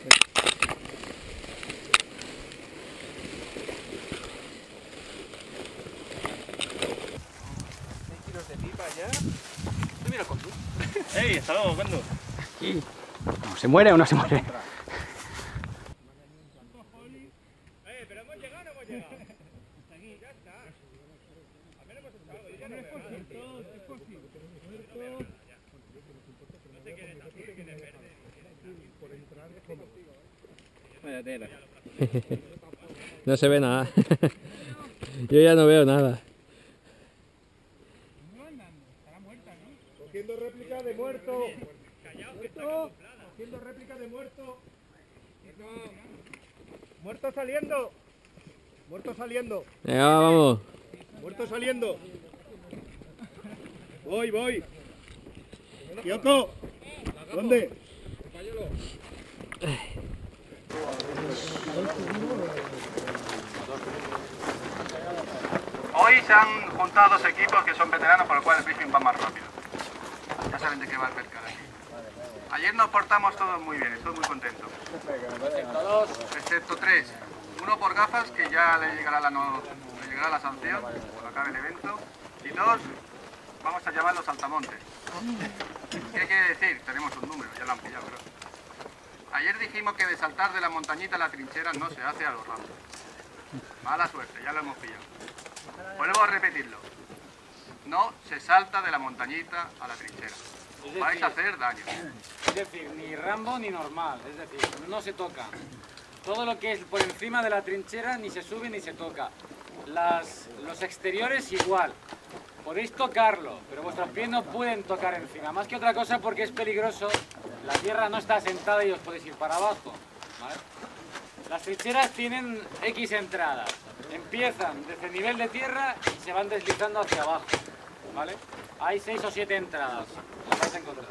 Speaker 1: ¡Ey! ¿Está luego cuándo?
Speaker 12: Sí. No, ¿se muere o no se muere?
Speaker 6: Pero hemos llegado o no hemos llegado. Aquí, ya está. Al menos hemos hecho algo. Yo ya no veo nada. No te quedes así, que quieres verde. Por entrar como.
Speaker 12: Vaya tela.
Speaker 11: No se ve nada. Yo ya no veo nada.
Speaker 6: Cogiendo réplica de muerto. Muerto. Cogiendo réplica de muerto. Muerto saliendo. Muerto saliendo.
Speaker 11: Venga, vamos.
Speaker 6: Muerto saliendo. Voy. Kyoko. ¿Dónde?
Speaker 5: Hoy se han juntado dos equipos que son veteranos, por lo cual el briefing va más rápido. Ya saben de qué va el percal aquí. Ayer nos portamos todos muy bien, estoy muy contento. Excepto 3. Uno por gafas, que ya le llegará la sanción cuando acabe el evento. Y 2, vamos a llamarlos saltamontes. ¿Qué quiere decir? Tenemos un número, ya lo han pillado, creo. Ayer dijimos que de saltar de la montañita a la trinchera no se hace a los ramos. Mala suerte, ya lo hemos pillado. Vuelvo a repetirlo. No se salta de la montañita a la trinchera. Vais a hacer daño.
Speaker 10: Es decir, ni Rambo ni normal, es decir, no se toca. Todo lo que es por encima de la trinchera ni se sube ni se toca. Los exteriores igual. Podéis tocarlo, pero vuestros pies no pueden tocar encima. Más que otra cosa porque es peligroso. La tierra no está asentada y os podéis ir para abajo. ¿Vale? Las trincheras tienen X entradas. Empiezan desde el nivel de tierra y se van deslizando hacia abajo. ¿Vale? Hay 6 o 7 entradas. Las vais a encontrar.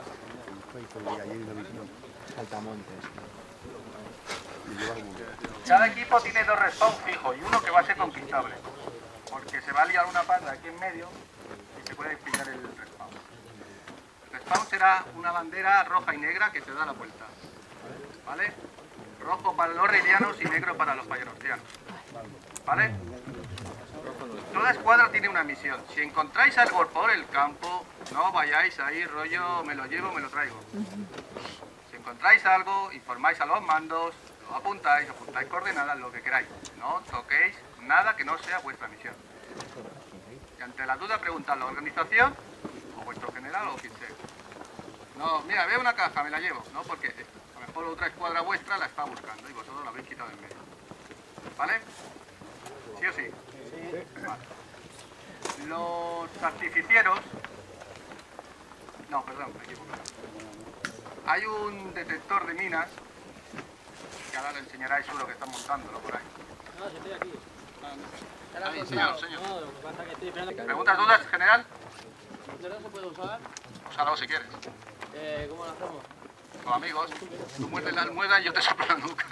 Speaker 5: Cada equipo tiene 2 respawns fijos y uno que va a ser conquistable. Porque se va a liar una panda aquí en medio y se puede pillar el respawn. El respawn será una bandera roja y negra que se da la vuelta. ¿Vale? Rojo para los reilianos y negro para los payerostianos. ¿Vale? Toda escuadra tiene una misión. Si encontráis algo por el campo, no vayáis ahí rollo me lo llevo, me lo traigo. Si encontráis algo, informáis a los mandos, lo apuntáis coordenadas, lo que queráis. No toquéis nada que no sea vuestra misión. Y ante la duda preguntad a la organización, o vuestro general o quien sea. No, mira, veo una caja, me la llevo. No, porque a lo mejor otra escuadra vuestra la está buscando y vosotros la habéis quitado en medio. ¿Vale? ¿Sí o sí? Vale. Los artificieros... No, perdón, me he equivocado. Hay un detector de minas, que ahora le enseñaráis seguro que están montándolo por ahí.
Speaker 12: No, yo estoy aquí.
Speaker 5: Ahí, señor.
Speaker 12: No, lo que pasa es que estoy esperando que...
Speaker 5: ¿Preguntas, dudas, general?
Speaker 12: ¿No se puede usar?
Speaker 5: Úsalo si quieres.
Speaker 12: ¿Cómo lo hacemos?
Speaker 5: Con amigos, tú muerdes la almohada y yo te soplo la nuca.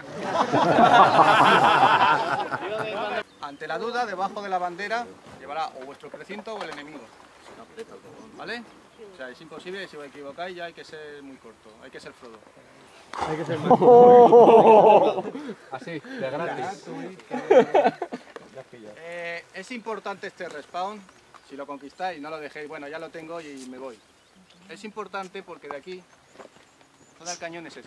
Speaker 5: Ante la duda, debajo de la bandera llevará o vuestro precinto o el enemigo. ¿Vale? O sea, es imposible, si os equivocáis ya hay que ser muy corto, hay que ser Frodo.
Speaker 11: Hay que ser más.
Speaker 12: Así, de gratis.
Speaker 5: Es importante este respawn, si lo conquistáis, no lo dejéis, bueno, ya lo tengo y me voy. Es importante porque de aquí, la zona del cañón es esa.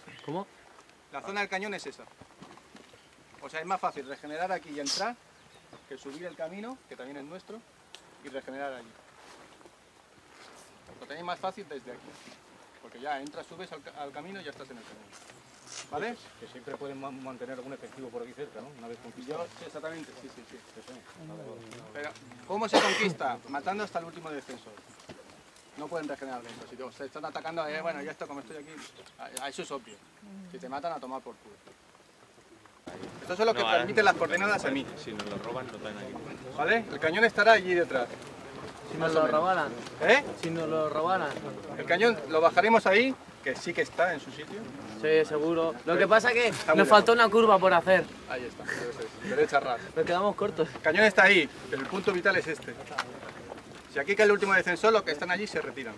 Speaker 11: ¿Cómo?
Speaker 5: La zona del cañón es esa. O sea, es más fácil regenerar aquí y entrar que subir el camino, que también es nuestro, y regenerar allí. Lo tenéis más fácil desde aquí, porque ya entras, subes al camino y ya estás en el camino. ¿Vale?
Speaker 8: Que siempre pueden mantener algún efectivo por aquí cerca, ¿no? Una vez conquistado.
Speaker 5: Sí, exactamente, sí. Pero, ¿cómo se conquista? Matando hasta el último defensor. No pueden regenerar dentro. Si te están atacando, bueno, ya está, como estoy aquí, eso es obvio. Si te matan, a tomar por culo. Esto es lo que transmiten las coordenadas a mí.
Speaker 4: Si nos lo roban, lo traen aquí.
Speaker 5: ¿Vale? El cañón estará allí detrás.
Speaker 12: Si nos lo robaran.
Speaker 5: ¿Eh?
Speaker 12: Si nos lo robaran.
Speaker 5: El cañón lo bajaremos ahí, que sí que está en su sitio.
Speaker 12: Sí, seguro. Lo que pasa es que nos faltó una curva por hacer.
Speaker 5: Ahí está, derecha ras.
Speaker 12: Nos quedamos cortos.
Speaker 5: El cañón está ahí, pero el punto vital es este. Si aquí cae el último descensor, los que están allí se retiran.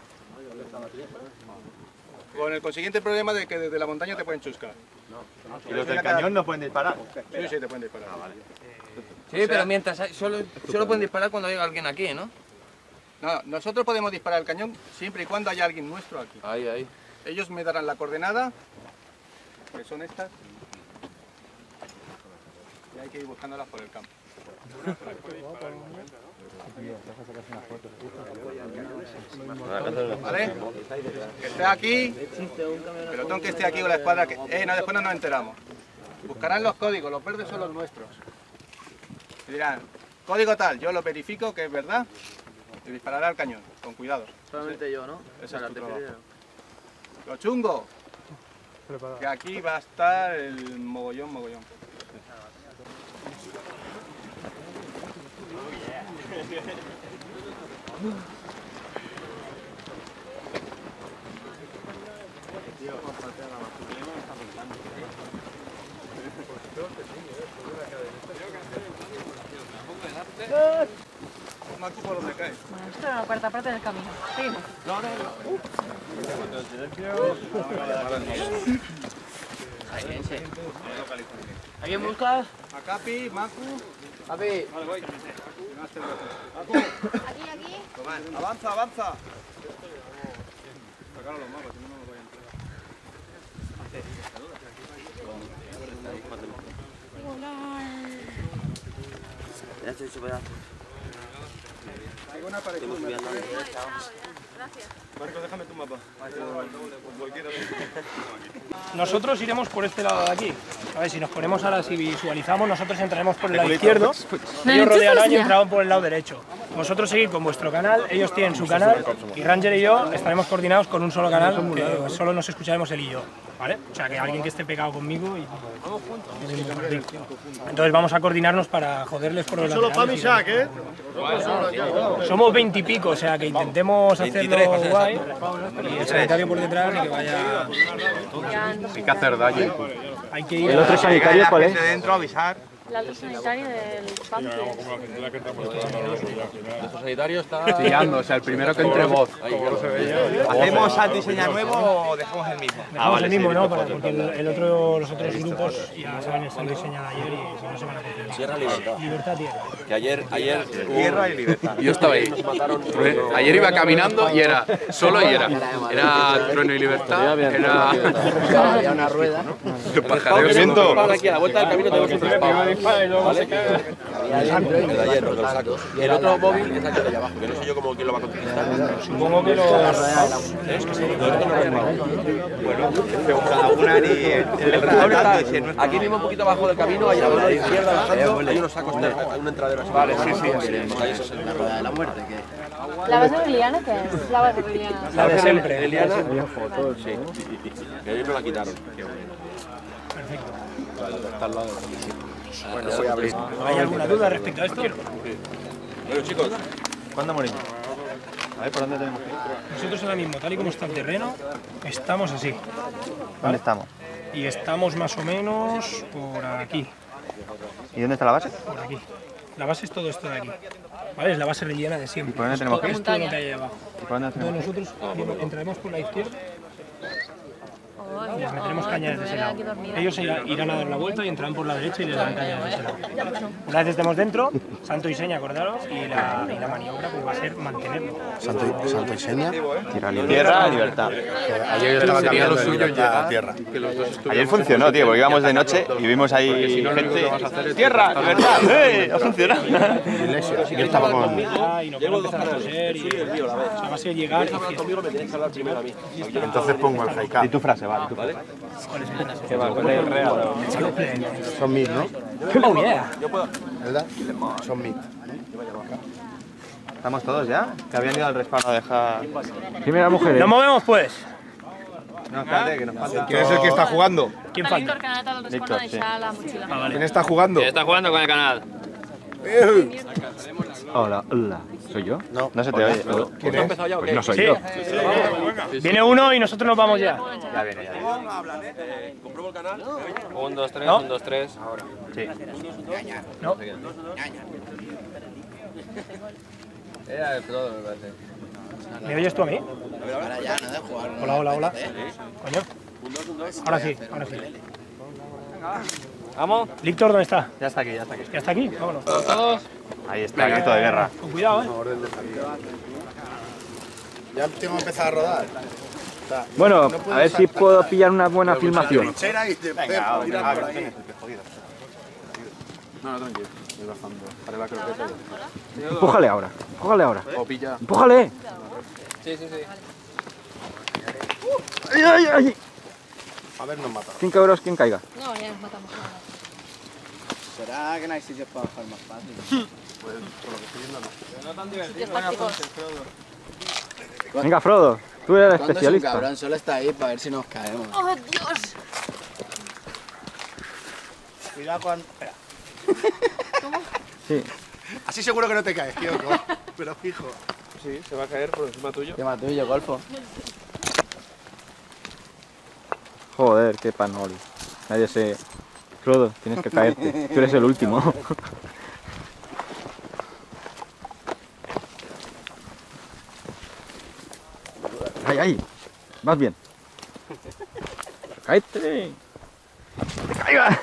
Speaker 5: Con el consiguiente problema de que desde la montaña te pueden chuscar.
Speaker 7: ¿Y los del cañón no pueden disparar?
Speaker 5: Sí, te pueden disparar.
Speaker 7: Vale.
Speaker 12: Sí, pero mientras solo pueden disparar cuando haya alguien aquí, ¿no?
Speaker 5: No, nosotros podemos disparar el cañón siempre y cuando haya alguien nuestro aquí.
Speaker 12: Ahí.
Speaker 5: Ellos me darán la coordenada, que son estas, y hay que ir buscándolas por el campo. ¿Vale? Que esté aquí, pelotón que esté aquí con la escuadra, que no, después no nos enteramos. Buscarán los códigos, los verdes son los nuestros. Y dirán, código tal, yo lo verifico que es verdad y disparará al cañón, con cuidado.
Speaker 12: Solamente yo, ¿no?
Speaker 5: Ese es tu trabajo. Lo chungo, que aquí va a estar el mogollón. Macu, ¿por dónde cae?
Speaker 3: Bueno, esto era la cuarta parte del camino. Seguimos.
Speaker 12: ¿Alguien busca?
Speaker 5: A Capi, Macu.
Speaker 12: Capi.
Speaker 5: Vale, voy.
Speaker 3: Aquí.
Speaker 5: Tomás, avanza. Sacaron los mapas, si no, no lo voy a entrar.
Speaker 12: Ya estoy superado.
Speaker 5: Hay una parecida.
Speaker 3: Gracias.
Speaker 5: Marco, déjame tu mapa.
Speaker 8: Nosotros iremos por este lado de aquí. A ver, si nos ponemos ahora, si visualizamos, nosotros entraremos por el lado izquierdo. Ellos rodearán y entrarán por el lado derecho. Vosotros seguid con vuestro canal, ellos tienen su canal y Ranger y yo estaremos coordinados con un solo canal, que solo nos escucharemos él y yo. ¿Vale? O sea, que alguien que esté pegado conmigo y... Entonces vamos a coordinarnos para joderles por los laterales.
Speaker 7: Solo para mi sac, ¿eh?
Speaker 8: Somos 20 y pico, o sea, que intentemos hacerlo guay y el sanitario por detrás y que vaya...
Speaker 7: Hay que hacer daño.
Speaker 8: Hay que ir...
Speaker 7: ¿El otro sanitario cuál es? Dentro, avisar.
Speaker 3: La luz sanitaria del Pampi.
Speaker 12: Nuestro sanitario está...
Speaker 7: Tirando, o sea, el primero que entre voz.
Speaker 9: ¿Hacemos al diseño nuevo o dejamos el mismo?
Speaker 8: Dejamos el mismo, ¿no? Porque los otros grupos ya saben el diseño de ayer y si no se van a continuar.
Speaker 12: Tierra Libertad.
Speaker 8: Libertad, tierra.
Speaker 12: Que ayer
Speaker 9: Tierra y libertad.
Speaker 7: Yo estaba ahí. Ayer iba caminando y era solo y era. Era Trueno y Libertad, era...
Speaker 13: Había una rueda.
Speaker 7: El pajareo viento.
Speaker 12: Para aquí, a la vuelta del camino tenemos un traspado. ¿Vale? Y el otro móvil es aquel de allá abajo, que no sé yo cómo quién lo va a contestar.
Speaker 8: Supongo que los...
Speaker 9: Cada una ni el radar.
Speaker 12: Aquí mismo un poquito abajo del camino, ahí a la mano izquierda bajando, hay unos sacos terra, hay un entradero así. Vale, sí.
Speaker 13: La rueda de la muerte, que...
Speaker 3: ¿La base de Liliana qué es? La base de Liliana.
Speaker 8: La de siempre.
Speaker 12: Liliana, sí. Que ayer no la quitaron.
Speaker 8: Perfecto.
Speaker 12: Está al lado.
Speaker 7: Bueno, voy a abrir.
Speaker 8: ¿Hay alguna duda respecto a esto?
Speaker 12: Bueno, chicos,
Speaker 7: ¿Cuándo morimos? A ver, ¿por dónde tenemos que ir?
Speaker 8: Nosotros ahora mismo, tal y como está el terreno, estamos así.
Speaker 7: ¿Dónde estamos?
Speaker 8: Y estamos más o menos por aquí.
Speaker 7: ¿Y dónde está la base?
Speaker 8: Por aquí. La base es todo esto de aquí. ¿Vale? Es la base rellena de siempre.
Speaker 7: ¿Y por dónde tenemos que ir?
Speaker 8: Es todo lo que hay ahí abajo.
Speaker 7: ¿Y por dónde tenemos que ir?
Speaker 8: Entonces nosotros entraremos por la izquierda y les meteremos caña desde ese lado. Ellos irán a dar la vuelta y entrarán por la derecha y les darán caña desde ese lado. Una vez estemos dentro, santo y seña, acordaros, y la maniobra pues va a ser mantenerlo.
Speaker 7: Santo y seña.
Speaker 4: Tierra, libertad.
Speaker 7: Ayer yo estaba cambiando lo suyo a tierra.
Speaker 4: Ayer funcionó, tío, porque íbamos de noche y vimos ahí gente. Tierra, libertad, ha funcionado.
Speaker 7: Yo estaba con...
Speaker 8: Y nos van a empezar a coser y va a ser llegar y fiesta.
Speaker 7: Entonces pongo el high.
Speaker 4: Y tu frase, vale.
Speaker 8: ¿Qué va? ¿Cuál es real?
Speaker 7: Son mid, ¿no?
Speaker 8: Oh, yeah.
Speaker 7: ¿Verdad? Son mid.
Speaker 4: ¿Estamos todos ya? Que habían ido al respawn a dejar...
Speaker 11: Primera mujer.
Speaker 8: Nos movemos pues.
Speaker 4: No, espérate, que nos falta.
Speaker 7: ¿Quién es el que está jugando?
Speaker 8: ¿Quién
Speaker 3: La
Speaker 8: falta?
Speaker 3: Víctor Canata al respawn a deixar la mochila.
Speaker 7: ¿Quién está jugando?
Speaker 11: Está jugando con el canal. Hola, hola. ¿Soy yo?
Speaker 4: No se te oye.
Speaker 7: ¿Quién es?
Speaker 11: Pues no soy
Speaker 8: Sí.
Speaker 11: yo.
Speaker 8: Viene uno y nosotros nos vamos ya.
Speaker 4: Ya viene, ya viene.
Speaker 12: ¿Compruebo el canal?
Speaker 11: 1, 2, 3,
Speaker 8: ¿No?
Speaker 11: 1, 2, 3. Ahora.
Speaker 4: Sí.
Speaker 8: No.
Speaker 11: Era el todo, me parece.
Speaker 8: ¿Me oyes tú a mí?
Speaker 13: Ahora ya, no de jugar.
Speaker 8: Hola, hola, hola. Coño. Ahora sí, ahora sí.
Speaker 11: ¿Vamos?
Speaker 8: Víctor, ¿dónde está?
Speaker 4: Ya está aquí, ya está aquí.
Speaker 8: ¿Ya está aquí? Vámonos.
Speaker 11: Todos.
Speaker 4: Ahí está, grito de guerra.
Speaker 8: Con cuidado,
Speaker 7: Ya tengo que empezar a rodar.
Speaker 11: Bueno, a ver si puedo pillar una buena filmación.
Speaker 7: Venga,
Speaker 12: No, tranquilo. Voy bajando. Haré la croqueta.
Speaker 11: Empújale ahora. Empújale ahora.
Speaker 12: O pilla.
Speaker 11: Empújale.
Speaker 12: Sí.
Speaker 11: ¡Ay, ay, ay!
Speaker 7: A ver, nos mata.
Speaker 11: 5 euros quien caiga.
Speaker 3: No, ya nos matamos.
Speaker 13: ¿Será que no hay sitios para bajar más fácil?
Speaker 12: Pues por lo que estoy viendo no.
Speaker 11: No tan
Speaker 3: Sitios tácticos.
Speaker 11: Venga, Frodo. Tú eres el
Speaker 13: ¿Cuándo es un
Speaker 11: especialista.
Speaker 13: cabrón? Solo está ahí para ver si nos caemos.
Speaker 3: ¡Oh, Dios!
Speaker 7: Cuidado con... Espera.
Speaker 11: Sí.
Speaker 7: Así seguro que no te caes, tío. Pero fijo.
Speaker 12: Sí, se va a caer por encima tuyo.
Speaker 13: Tema tuyo, Golfo.
Speaker 11: Joder, qué panoli. Nadie se... Frodo, tienes que caerte. Tú eres el último. ¡Ay, ay! Vas bien. ¡Cáete! ¡Te caiga!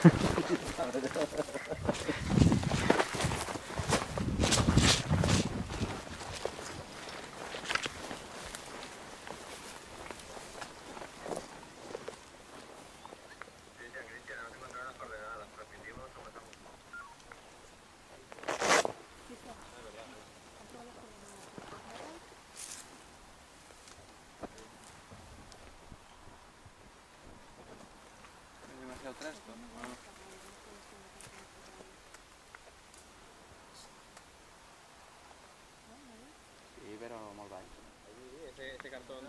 Speaker 13: Sí, però molt baix.
Speaker 11: Ese cartón...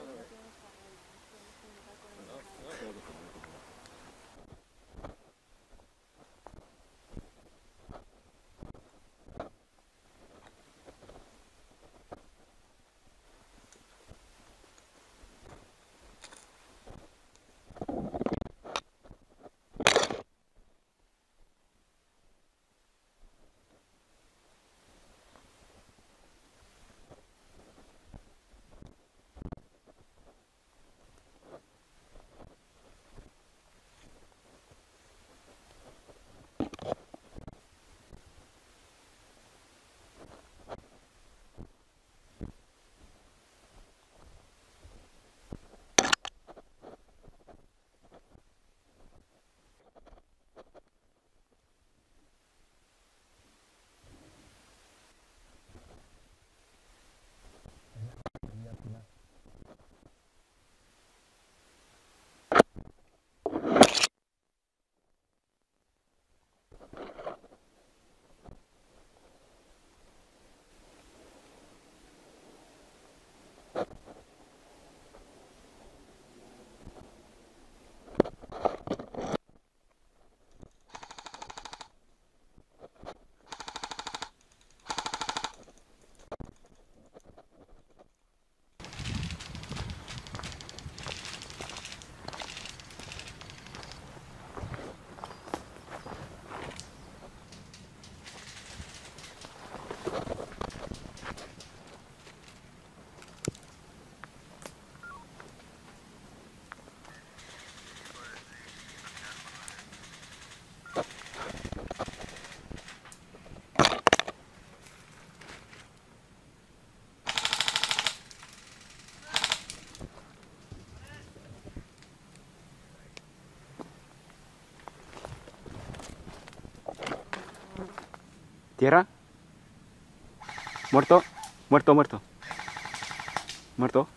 Speaker 4: Tierra. Muerto. Muerto, muerto. Muerto.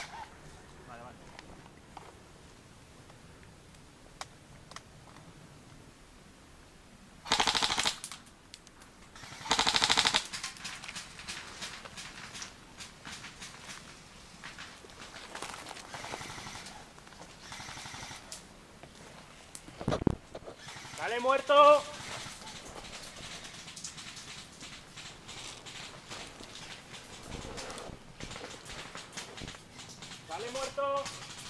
Speaker 8: Vale, muerto. Vale, muerto.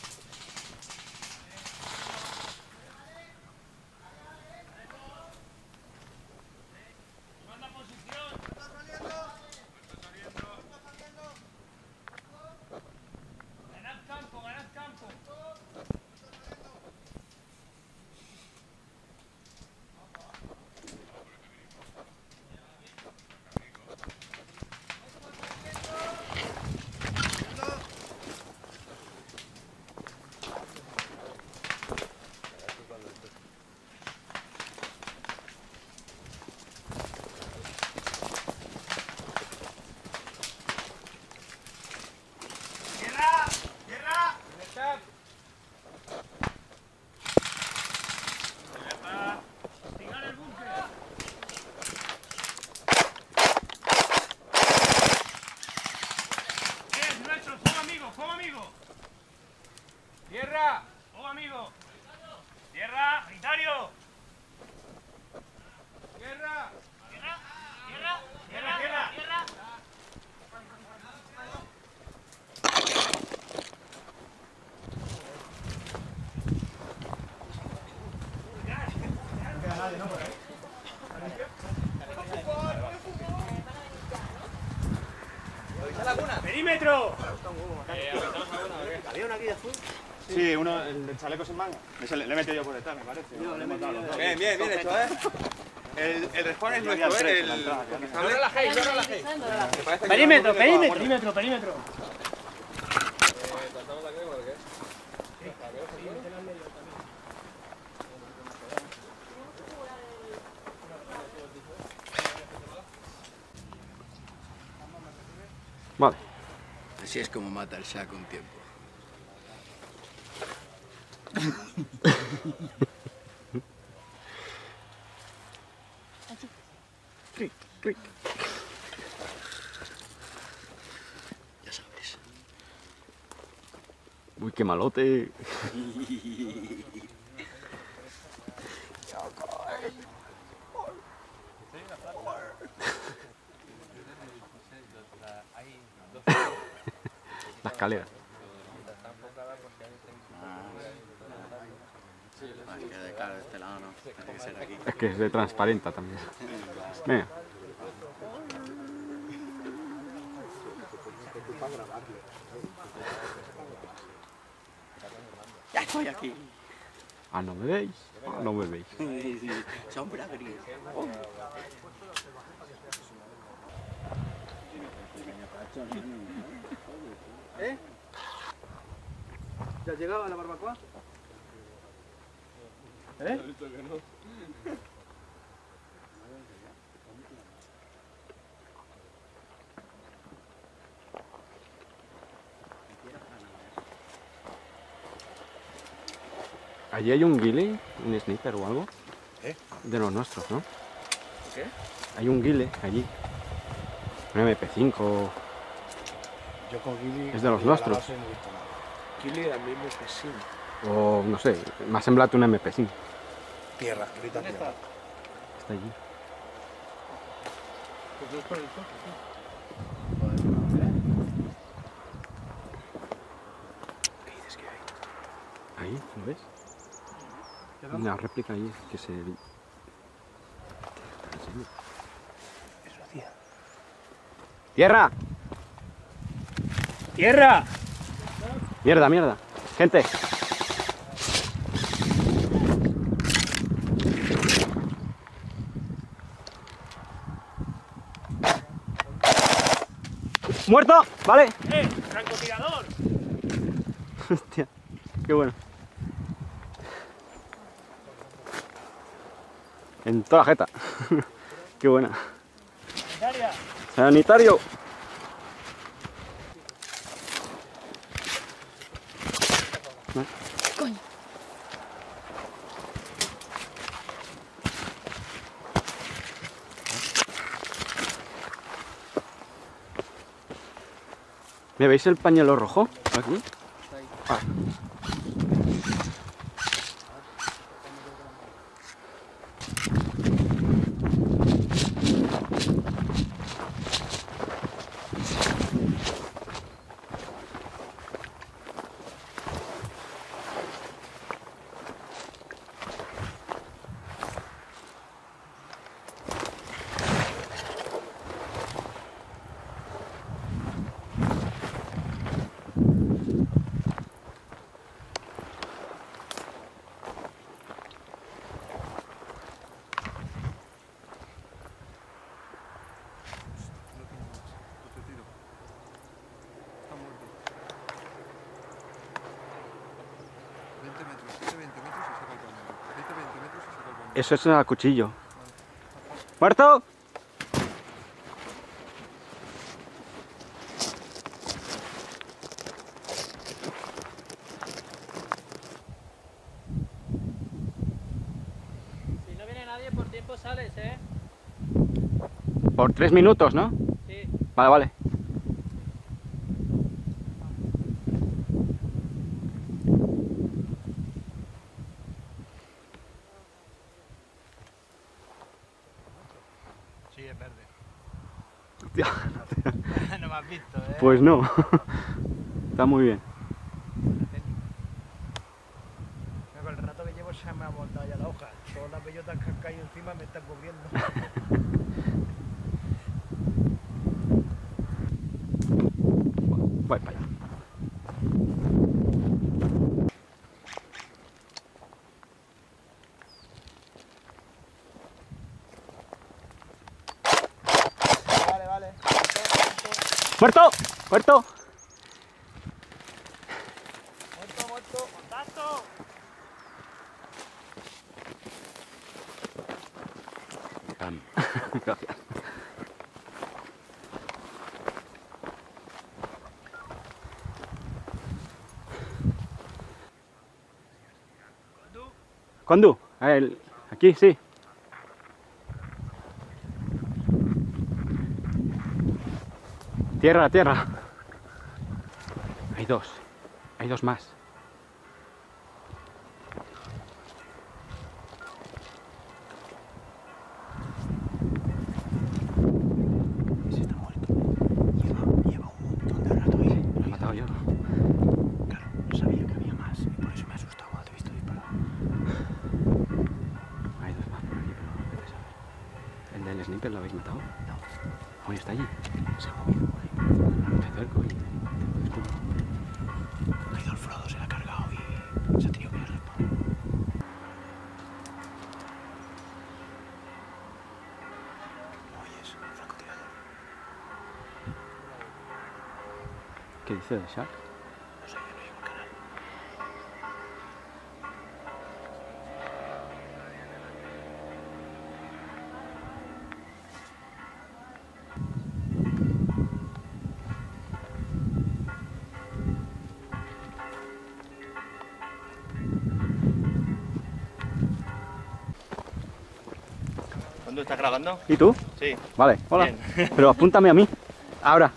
Speaker 8: Manda posición. Ganad campo, ganad campo. ¡Tierra! ¡Oh, amigo! ¡Tierra! ¡Unitario! ¡Tierra! ¡Tierra! ¡Tierra! ¡Tierra! ¡Tierra! ¡Tierra!
Speaker 5: No queda nadie, ¿no? Por ahí.
Speaker 8: ¡Perímetro!
Speaker 5: ¿Había una aquí de azul?
Speaker 4: Sí, uno, el del chaleco sin manga. Le he metido yo por detrás, me parece.
Speaker 9: Bien, bien, bien hecho, ¿eh? El respawn es nuestro, ¿eh? No relajéis, no relajéis.
Speaker 8: Perímetro, perímetro, perímetro, perímetro.
Speaker 4: Vale.
Speaker 13: Así es como mata el Shaq un tiempo.
Speaker 4: Clic, clic.
Speaker 13: Ya sabes.
Speaker 4: Uy, qué malote. La escalera.
Speaker 13: Es que de claro, de este lado no. Tiene que ser aquí.
Speaker 4: Es que se transparenta también. Venga.
Speaker 13: Ya estoy aquí.
Speaker 4: Ah, ¿no me veis? Ah, no me veis.
Speaker 13: Sí, sí. Sombra gris. Oh.
Speaker 5: ¿Eh? ¿Ya has llegado a la barbacoa? ¿Eh?
Speaker 4: Allí hay un guile, un sniper o algo.
Speaker 7: ¿Eh?
Speaker 4: De los nuestros, ¿no?
Speaker 7: ¿Qué?
Speaker 4: Hay un guile allí. Un MP5.
Speaker 7: Yo con Gili...
Speaker 4: Es de los nuestros.
Speaker 7: No he visto nada. Gili a mí me pesín.
Speaker 4: O no sé, m'ha semblat un MP5.
Speaker 7: Tierra, grita tierra.
Speaker 4: Está allí.
Speaker 7: ¿Qué dices que hay?
Speaker 4: Ahí, ¿lo ves? Una réplica ahí que se...
Speaker 7: Eso hacía.
Speaker 4: ¡Tierra!
Speaker 8: ¡Tierra!
Speaker 4: ¡Mierda, mierda! ¡Gente! ¡Muerto! ¡Vale!
Speaker 8: ¡Francotirador!
Speaker 4: Hostia, qué bueno. En toda la jeta. Qué buena.
Speaker 14: Sanitario.
Speaker 3: Coño.
Speaker 14: ¿Me veis el pañuelo rojo? Aquí. Ah. Eso es a cuchillo. ¡Muerto!
Speaker 10: Si no viene nadie, por tiempo sales, ¿eh?
Speaker 14: Por 3 minutos, ¿no?
Speaker 10: Sí.
Speaker 14: Vale, vale.
Speaker 10: Sí, es verde.
Speaker 14: Hostia.
Speaker 10: No me has visto, ¿eh?
Speaker 14: Pues no. Está muy bien.
Speaker 8: Con el rato que llevo se me ha montado ya la hoja. Todas las bellotas que han caído encima me están cubriendo.
Speaker 14: Voy para allá.
Speaker 5: Vale, vale.
Speaker 14: ¡Muerto! ¡Muerto!
Speaker 5: Muerto. ¡Contacto!
Speaker 14: Gracias. ¿Cuándo? Aquí, sí. Tierra, tierra. Hay dos más.
Speaker 7: Ese está muerto. Lleva un montón de rato ahí.
Speaker 14: Lo he matado yo.
Speaker 7: Claro, sabía que había más y por eso me he asustado cuando te he visto disparar.
Speaker 14: Hay dos más por aquí, pero vete a saber. ¿El del sniper lo habéis matado? No. Hoy está allí.
Speaker 7: Se ha movido por ahí.
Speaker 14: Me acerco y te puedes cubrir.
Speaker 7: Ha ido el Frodo, se la ha cargado y se ha tenido que responder. Oyes, francotirador.
Speaker 14: ¿Qué dice de Shark?
Speaker 7: No sé, yo no llevo el canal.
Speaker 4: ¿Cuándo estás grabando?
Speaker 14: ¿Y tú?
Speaker 4: Sí.
Speaker 14: Vale, hola.
Speaker 4: Bien.
Speaker 14: Pero apúntame a mí. Ahora.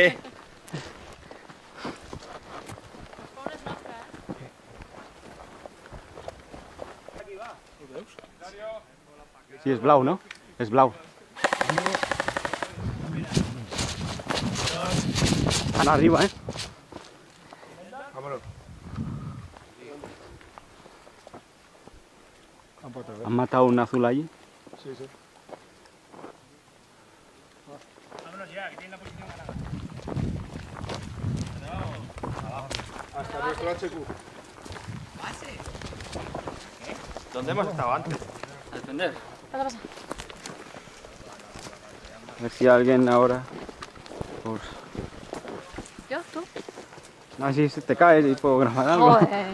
Speaker 14: Sí, es blau, ¿no? Es blau. Están arriba, ¿eh?
Speaker 2: Vámonos.
Speaker 14: Han matado un azul allí.
Speaker 2: Sí, sí.
Speaker 8: Vámonos ya, que tiene la posición ganada.
Speaker 2: Hasta nuestro HQ.
Speaker 4: ¿Dónde hemos estado antes?
Speaker 10: A defender.
Speaker 3: Pasa, pasa.
Speaker 14: A ver si alguien ahora... Pues...
Speaker 3: ¿Yo? ¿Tú?
Speaker 14: No, si te caes y puedo grabar algo.
Speaker 3: Joder.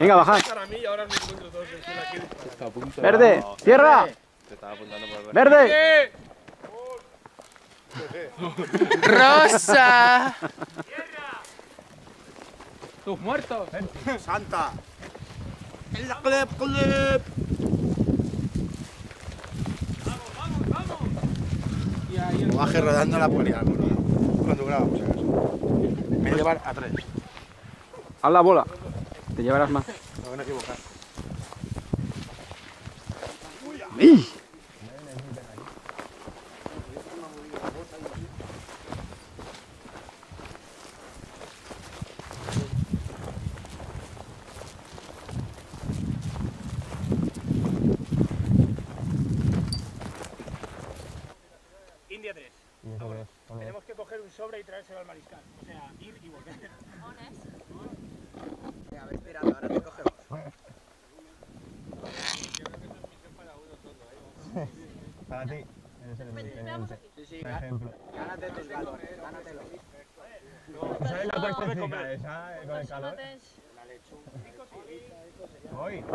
Speaker 14: Venga, bajad. Verde, cierra. Verde.
Speaker 5: Rosa.
Speaker 8: ¡Tus muertos!
Speaker 5: Santa. El clip.
Speaker 7: Como baje rodando la poliámora. Cuando grabamos en eso. Me llevan a 3.
Speaker 14: Haz la bola. Te llevarás más.
Speaker 7: Me van a equivocar.
Speaker 14: ¡Ih!
Speaker 8: India 3. Ahora, tenemos que coger un sobre y traérselo al mariscal. O sea, ir y volver.
Speaker 5: Habéis tirado, ahora te cogemos.
Speaker 7: Para ti. Eres el teniente.
Speaker 5: Sí,
Speaker 7: Por ejemplo.
Speaker 5: gánate tus galones, gánatelo.
Speaker 7: ¿Sabes la cuestecita esa con el calor? Hoy.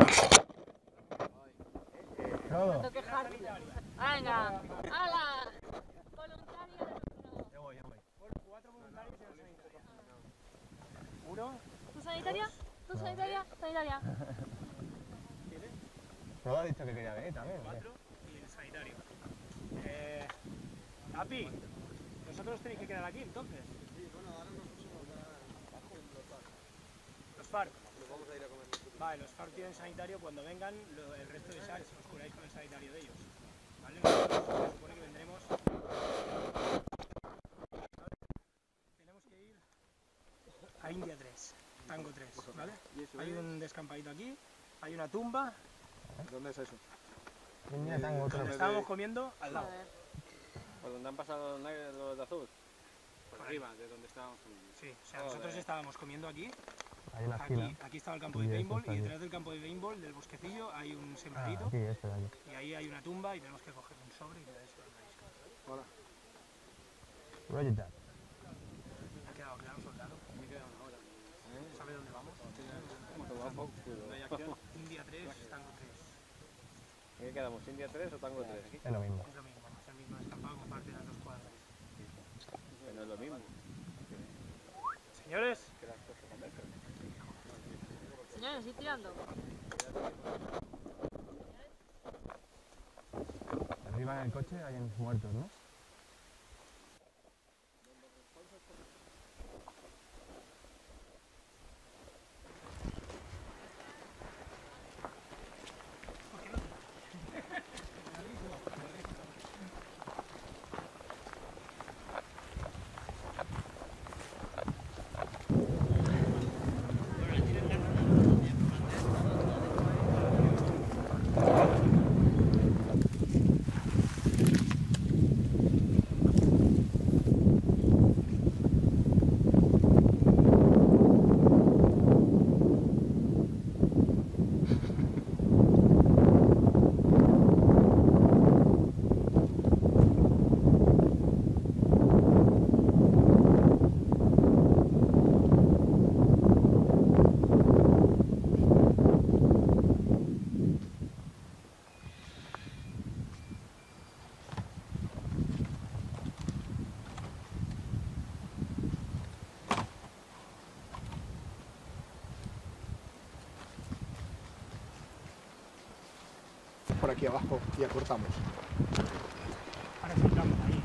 Speaker 7: Todo.
Speaker 3: Venga, ¡hala! Voluntario.
Speaker 7: Yo voy.
Speaker 8: 4 voluntarios y un sanitario. ¿Uno?
Speaker 3: ¿Tú sanitaria? ¿Tú sanitaria? Sanitaria.
Speaker 7: Todo ha dicho que quería venir también.
Speaker 8: 4 y el sanitario. Api, vosotros tenéis que quedar aquí entonces. Los FARC. Vale, los FARC tienen sanitario, cuando vengan el resto de SARs os curáis con el sanitario de ellos. ¿Vale? Nosotros se supone que vendremos. Tenemos que ir a India 3, Tango 3, ¿vale? Hay un descampadito aquí, hay una tumba.
Speaker 7: ¿Dónde es eso?
Speaker 8: Donde estábamos comiendo al lado.
Speaker 10: ¿Por donde han pasado los de azul? Por arriba, de donde estábamos comiendo.
Speaker 8: Sí, o sea, nosotros estábamos comiendo aquí.
Speaker 7: Hay una fila.
Speaker 8: Aquí estaba el campo de paintball y detrás del campo de paintball, del bosquecillo, hay un sembradito.
Speaker 7: Aquí, este de aquí.
Speaker 8: Y ahí hay una tumba y tenemos que coger un sobre y traérselo al mariscal.
Speaker 7: Hola. Roger that.
Speaker 8: ¿Me ha quedado claro, soldado? Me queda una hora. ¿Sabe dónde vamos? India 3, Tango 3.
Speaker 10: ¿En qué quedamos? ¿India 3 o Tango 3?
Speaker 7: Es lo mismo.
Speaker 8: Es lo mismo, es el mismo descampado, comparten las 2 cuadras.
Speaker 10: Que no es lo mismo.
Speaker 8: Señores.
Speaker 3: Señores, ir tirando.
Speaker 7: Arriba en el coche hay muertos, ¿no? Por aquí abajo y acortamos.
Speaker 8: Ahora filtramos ahí.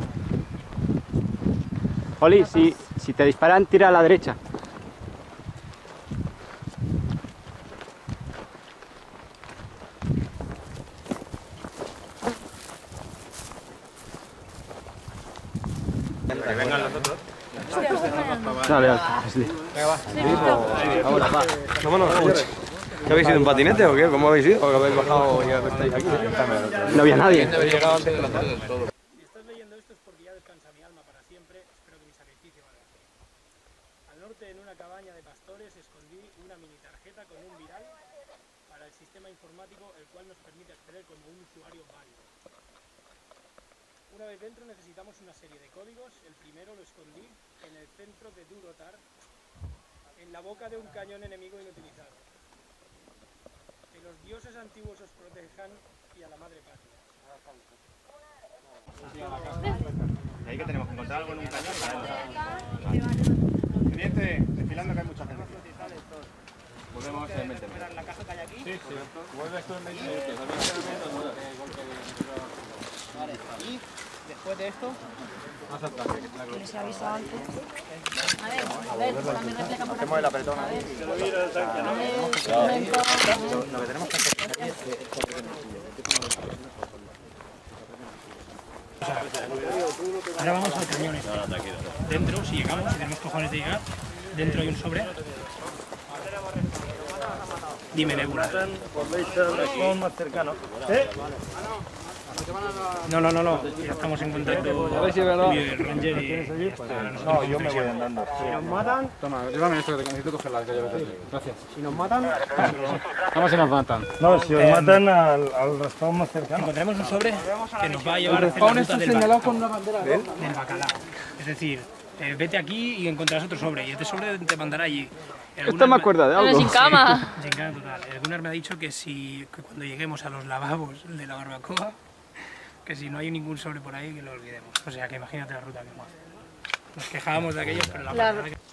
Speaker 14: Oli, si te disparan, tira a la derecha.
Speaker 4: Que vengan los otros.
Speaker 14: Dale, dale.
Speaker 4: Venga, va. Ahora, va. Vámonos. ¿Qué habéis ido en patinete o qué? ¿Cómo habéis ido? ¿O habéis bajado y ya estáis aquí?
Speaker 14: No había nadie.
Speaker 4: Habéis llegado antes que nosotros.
Speaker 8: Si estás leyendo esto es porque ya descansa mi alma para siempre. Espero que mi sacrificio valga la pena. Al norte, en una cabaña de pastores, escondí una mini tarjeta con un viral para el sistema informático, el cual nos permite acceder como un usuario válido. Una vez dentro necesitamos una serie de códigos. El primero lo escondí en el centro de Durotar, en la boca de un cañón enemigo inutilizado. los dioses antiguos os protejan y a la madre patria.
Speaker 1: ¿Y ahí que tenemos que encontrar algo en un cañón?
Speaker 5: Teniente, desfilando que hay mucha gente.
Speaker 1: Volvemos en 20 minutos.
Speaker 5: ¿La caja que hay aquí?
Speaker 1: Sí. Vuelves tú en 20 minutos.
Speaker 5: Vale, y después de esto...
Speaker 3: Les he avisado antes. A ver, por la mi réplica por aquí.
Speaker 1: Hacemos el apretón.
Speaker 3: A ver.
Speaker 1: Lo que tenemos que hacer aquí es
Speaker 8: Ahora vamos al cañón. Dentro, si llegamos, si tenemos cojones de llegar, dentro hay un sobre. Dime, Nebula.
Speaker 1: Podéis ser el respawn más cercano. ¿Eh?
Speaker 8: No, ya estamos en contacto.
Speaker 1: A ver si es verdad.
Speaker 8: El Ranger y...
Speaker 1: No, yo me voy andando.
Speaker 5: Si nos matan...
Speaker 7: Toma, llévame esto que necesito coger las llaves. Gracias.
Speaker 5: Si nos matan...
Speaker 7: ¿Cómo si nos matan?
Speaker 1: No, si os matan al respawn más cercano.
Speaker 8: Encontraremos un sobre que nos va a llevar a hacer la ruta del bacalao. Es decir, vete aquí y encontrarás otro sobre. Y este sobre te mandará allí.
Speaker 11: Esta me acuerda de algo.
Speaker 3: Pero sin cama.
Speaker 8: Sin cama total. El Gunnar me ha dicho que cuando lleguemos a los lavabos de la barbacoa, que si no hay ningún sobre por ahí, que lo olvidemos. O sea, que imagínate la ruta que hemos hecho. Nos quejábamos de aquello, pero la verdad que...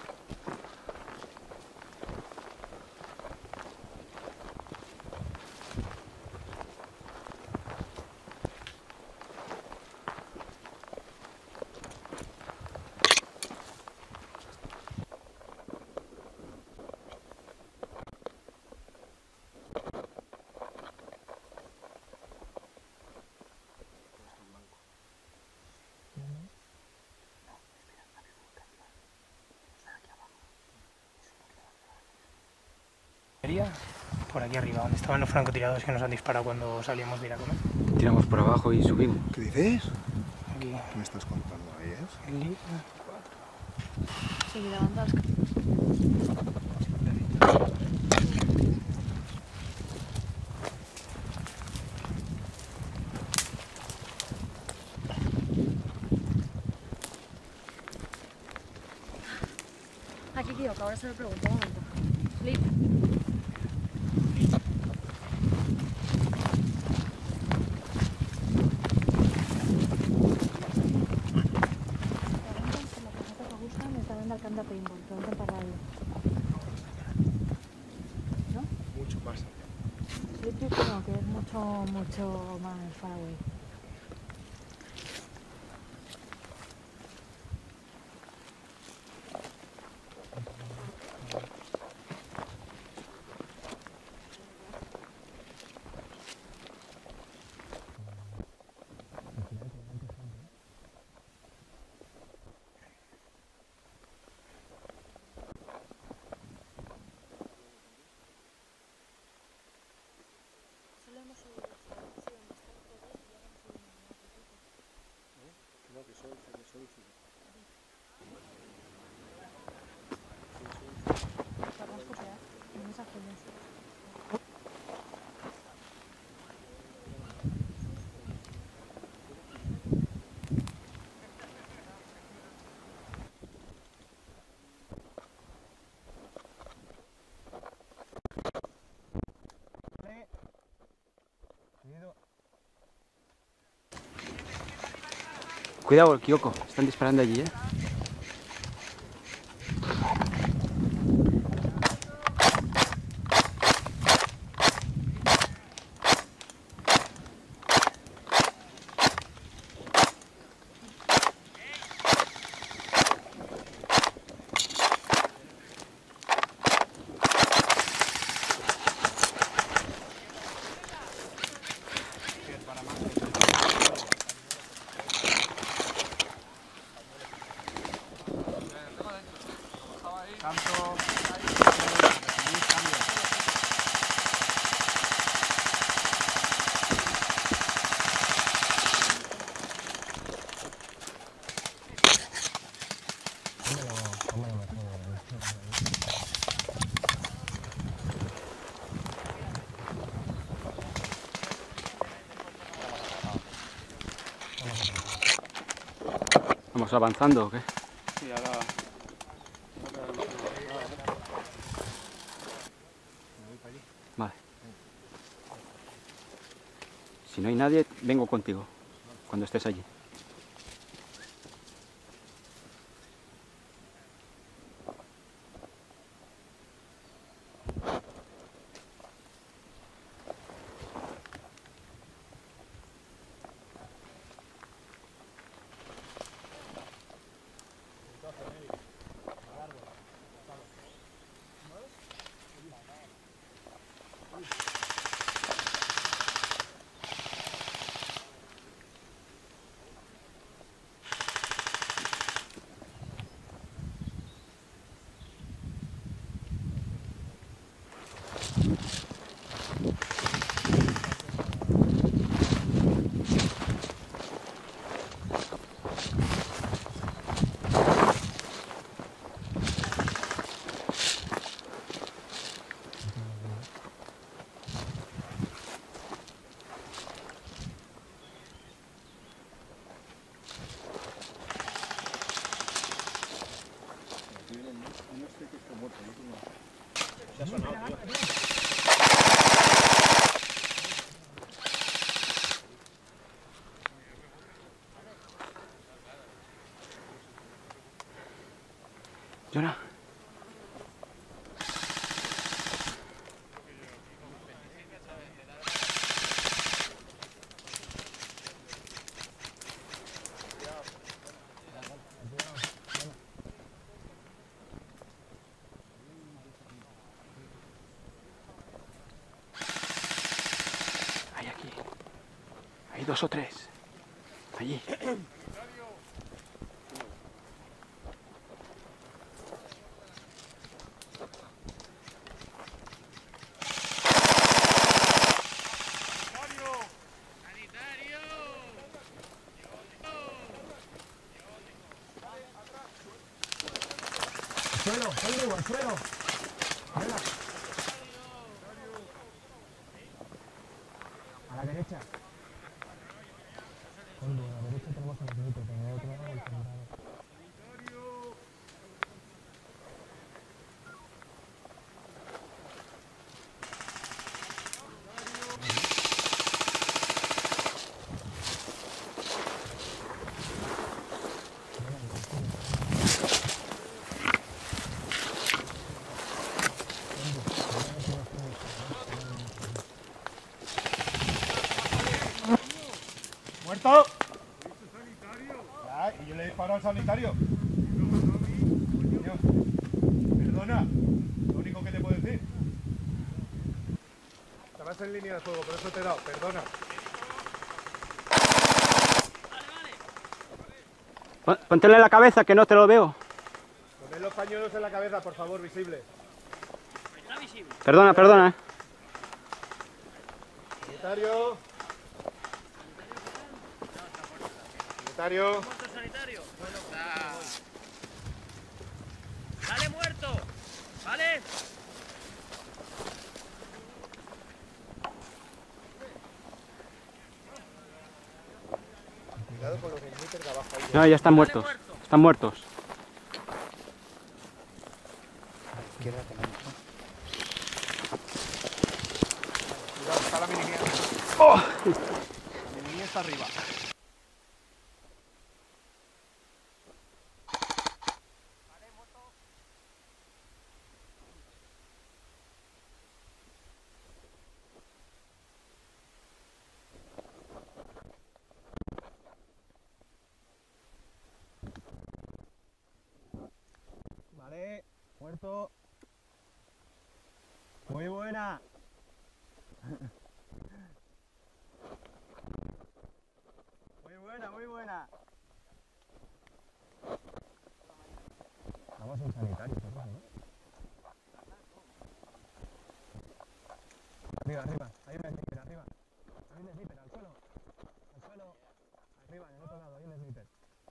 Speaker 8: Por aquí arriba, donde estaban los francotiradores que nos han disparado cuando salíamos de ir a comer.
Speaker 14: Tiramos por abajo y subimos.
Speaker 7: ¿Qué dices?
Speaker 8: Aquí.
Speaker 7: ¿Qué me estás contando ahí,
Speaker 8: El Li-
Speaker 3: Sí, grabando las... Aquí, tío, que ahora se me pregunta un momento. Lip.
Speaker 7: Mucho más.
Speaker 3: Sleepy no, que es mucho más far away.
Speaker 14: Cuidado, Kyoko. Están disparando allí, ¿eh? ¿Vamos avanzando o qué?
Speaker 1: Sí, ahora...
Speaker 14: Vale. Si no hay nadie, vengo contigo, cuando estés allí. Jonah. Hay aquí. Hay 2 o 3. Allí.
Speaker 8: Al suelo. A la derecha. A la derecha tenemos el sniper, pero en el otro lado el sembrado.
Speaker 1: ¡Muerto! Ya, y yo le he disparado al sanitario. Coño, perdona, lo único que te puedo decir. Estabas en línea de fuego, por eso te he dado, perdona.
Speaker 14: Póntelo en la cabeza, que no te lo veo.
Speaker 1: Poned los pañuelos en la cabeza, por favor, visible.
Speaker 14: Perdona, perdona.
Speaker 1: Sanitario. Sanitario.
Speaker 6: Sanitario. Bueno, ¡sale muerto! ¿Vale?
Speaker 1: Cuidado con los snipers de abajo ahí.
Speaker 14: No, ya están muertos. Están muertos.
Speaker 7: Izquierda tenemos.
Speaker 1: Cuidado, está la mini mía.
Speaker 14: ¡Oh!
Speaker 1: La mini mía está arriba.
Speaker 8: Vale, muerto. Muy buena. Muy buena, muy buena. Vamos en sanitario, ¿no? Arriba, arriba. Hay un sniper, arriba. Hay un sniper, al suelo. Al suelo. Arriba, en el otro lado, hay un sniper.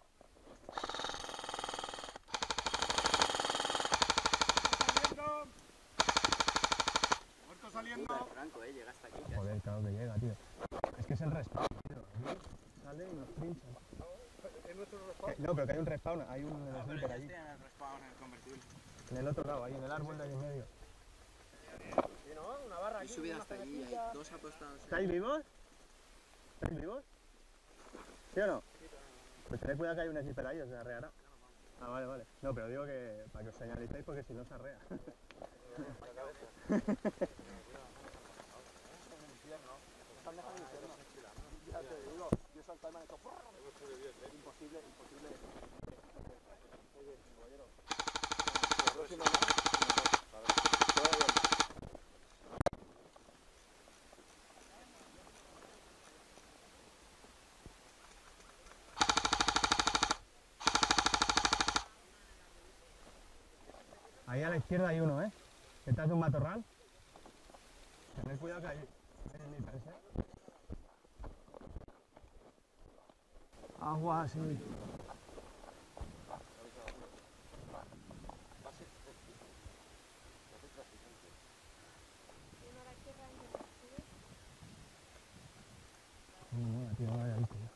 Speaker 1: Muerto saliendo.
Speaker 13: Franco, llega hasta aquí.
Speaker 8: Joder, claro que llega, tío. Es que es el respawn, tío. Sale y nos trinchan.
Speaker 1: ¿Es nuestro respawn?
Speaker 8: No, pero que hay un respawn, hay un sniper allí.
Speaker 13: En el respawn, en el convertible.
Speaker 8: En el otro lado, ahí en el árbol de ahí en medio.
Speaker 5: Una barra
Speaker 13: He subido hasta allí, hay 2 apostados.
Speaker 8: ¿Estáis vivos?
Speaker 5: ¿Estáis vivos? ¿Sí o no? Pues tened cuidado que hay un sniper ahí, os arreará. Ah, vale, vale. No, pero digo que para que os señalicéis porque si no se arrea. Ya te digo, yo salto y me han hecho... Imposible, imposible. Oye, caballero. La próxima no. Todo bien. Ahí a la izquierda hay uno, ¿eh? Detrás de un matorral. Tened cuidado que hay snipers, ¿eh? Agua, sí. No, tío, no hay ahí, tío.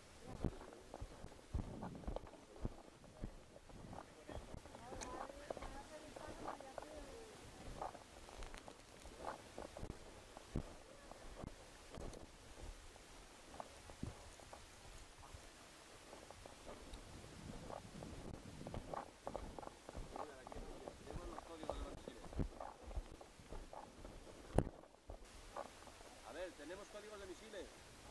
Speaker 12: Tenemos códigos de misiles.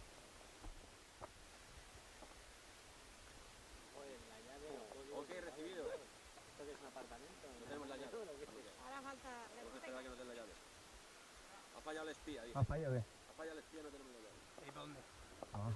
Speaker 12: Ok, recibido.
Speaker 10: ¿Esto que es un apartamento?
Speaker 12: No tenemos la llave.
Speaker 3: Ahora falta...
Speaker 12: Vamos a esperar a que nos den la llave. Ha fallado el espía, dice.
Speaker 5: ¿Ha fallado qué?
Speaker 12: Ha fallado el espía, no tenemos la llave.
Speaker 8: ¿Y para dónde?
Speaker 5: Abajo.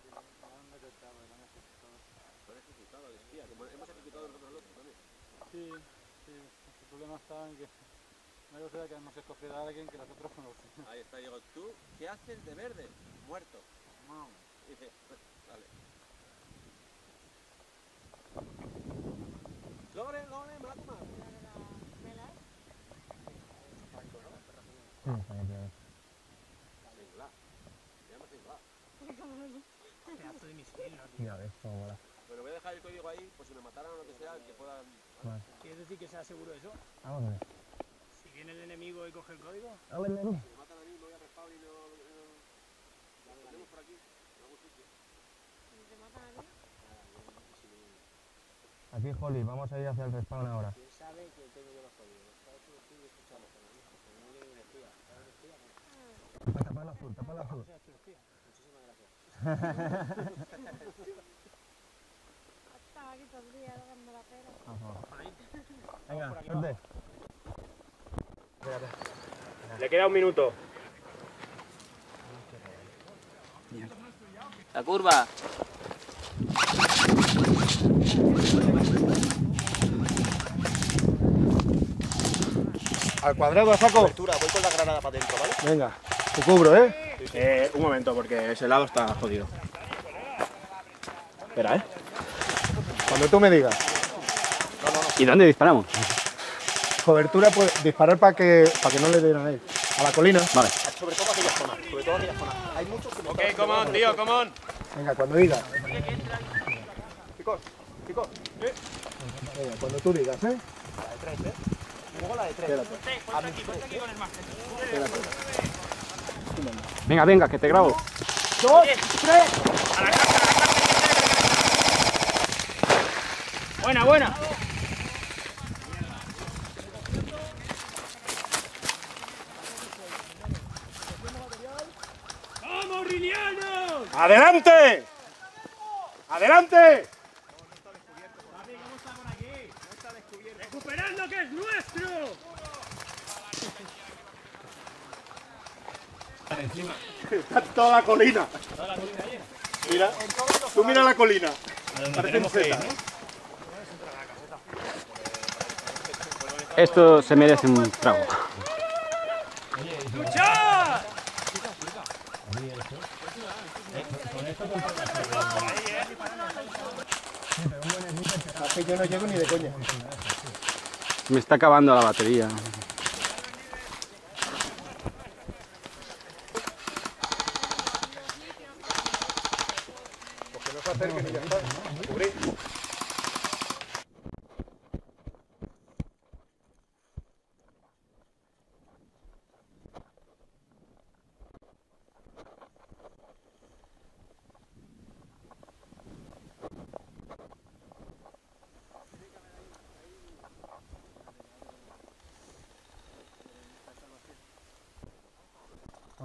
Speaker 12: Lo han ejecutado el espía, como hemos ejecutado nosotros el otro también.
Speaker 15: Sí, sí. El problema está en que una cosa era que hemos escogido a alguien que nosotros conocemos.
Speaker 12: Ahí está, digo, ¿tú qué haces de verde? Muerto.
Speaker 15: No.
Speaker 12: Dice, vale. Lore, Magma.
Speaker 5: Sí, está bien, tío.
Speaker 12: Singular. Se llama singular.
Speaker 8: Pedazo de misil, ¿no?
Speaker 5: Ya ves, cómo mola.
Speaker 12: Pero voy a dejar el código ahí, por si me mataran o lo que sea, que puedan...
Speaker 5: Vale.
Speaker 8: ¿Quieres decir que sea seguro eso?
Speaker 5: Vamos a ver.
Speaker 8: Si viene el enemigo y coge el código.
Speaker 5: A ver,
Speaker 12: Si me matan a mí, me voy a respawn y no... Lo tenemos por aquí, en algún sitio.
Speaker 3: ¿Te matan a mí?
Speaker 5: Aquí, Holly, vamos a ir hacia el respawn ahora.
Speaker 10: ¿Quién sabe que tengo yo los códigos? Estaba estoy escuchando, pero no viene un espía. ¿Sabes un espía?
Speaker 5: Tapa el azul, tapa el azul.
Speaker 10: Muchísimas gracias.
Speaker 3: Estaba aquí todo el día dando la pera.
Speaker 5: Venga, suerte.
Speaker 8: Le queda un minuto.
Speaker 10: La curva.
Speaker 5: Al cuadrado, a saco.
Speaker 12: Voy con la granada para adentro, ¿vale?
Speaker 5: Venga, te cubro, ¿eh?
Speaker 4: Un momento, porque ese lado está jodido. Espera, ¿eh?
Speaker 5: Cuando tú me digas.
Speaker 14: ¿Y dónde disparamos?
Speaker 5: Cobertura, pues disparar para que no le den a él. A la colina.
Speaker 14: Vale.
Speaker 12: Sobre todo aquella zona, sobre todo aquella zona. Hay muchos que no...
Speaker 8: Ok, come on, tío, come on.
Speaker 5: Venga, cuando digas. Chicos, chicos. Venga, cuando tú digas, ¿eh?
Speaker 12: La de 3, ¿eh? Luego la de 3.
Speaker 8: Ponte aquí con el máster.
Speaker 14: Venga, venga, que te grabo.
Speaker 5: 2, 3.
Speaker 8: A la casa, Buena, buena. ¡Vamos, Rilianos!
Speaker 2: ¡Adelante! ¡Adelante!
Speaker 8: ¡Recuperando que es nuestro!
Speaker 2: Está toda la colina. Mira, tú mira la colina. Parece un Z.
Speaker 14: Esto se merece un trago.
Speaker 8: ¡Luchad!
Speaker 5: Así yo no llego ni de coña.
Speaker 14: Me está acabando la batería.
Speaker 5: Porque no se acerquen y ya está. Cubrir.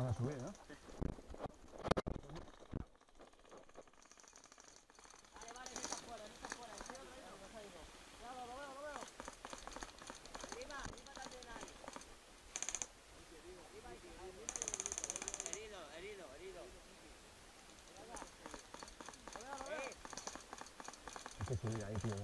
Speaker 7: a subir, ¿no?
Speaker 10: Herido.
Speaker 7: Hay que subir ahí, tío.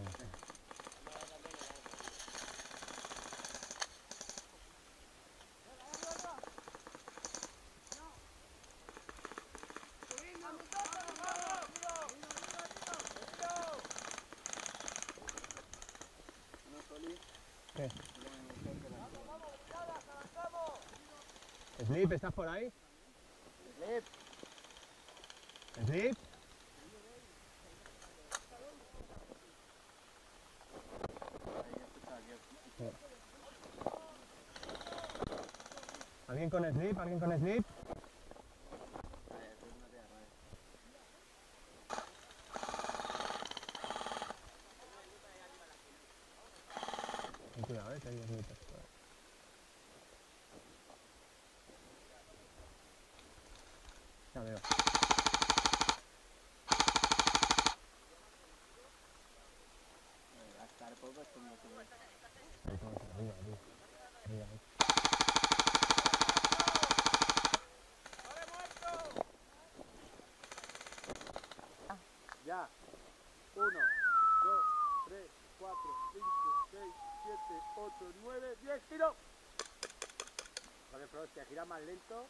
Speaker 7: ¿Qué? Slip, ¿estás por ahí? Slip. ¿Alguien con slip? ¿Alguien con slip? Ten cuidado, que hay slippers por ahí. Ya veo. Arriba.
Speaker 5: Ya. 1, 2, 3, 4, 5, 6, 7, 8, 9, 10, tiro. Vale, pero te gira más lento.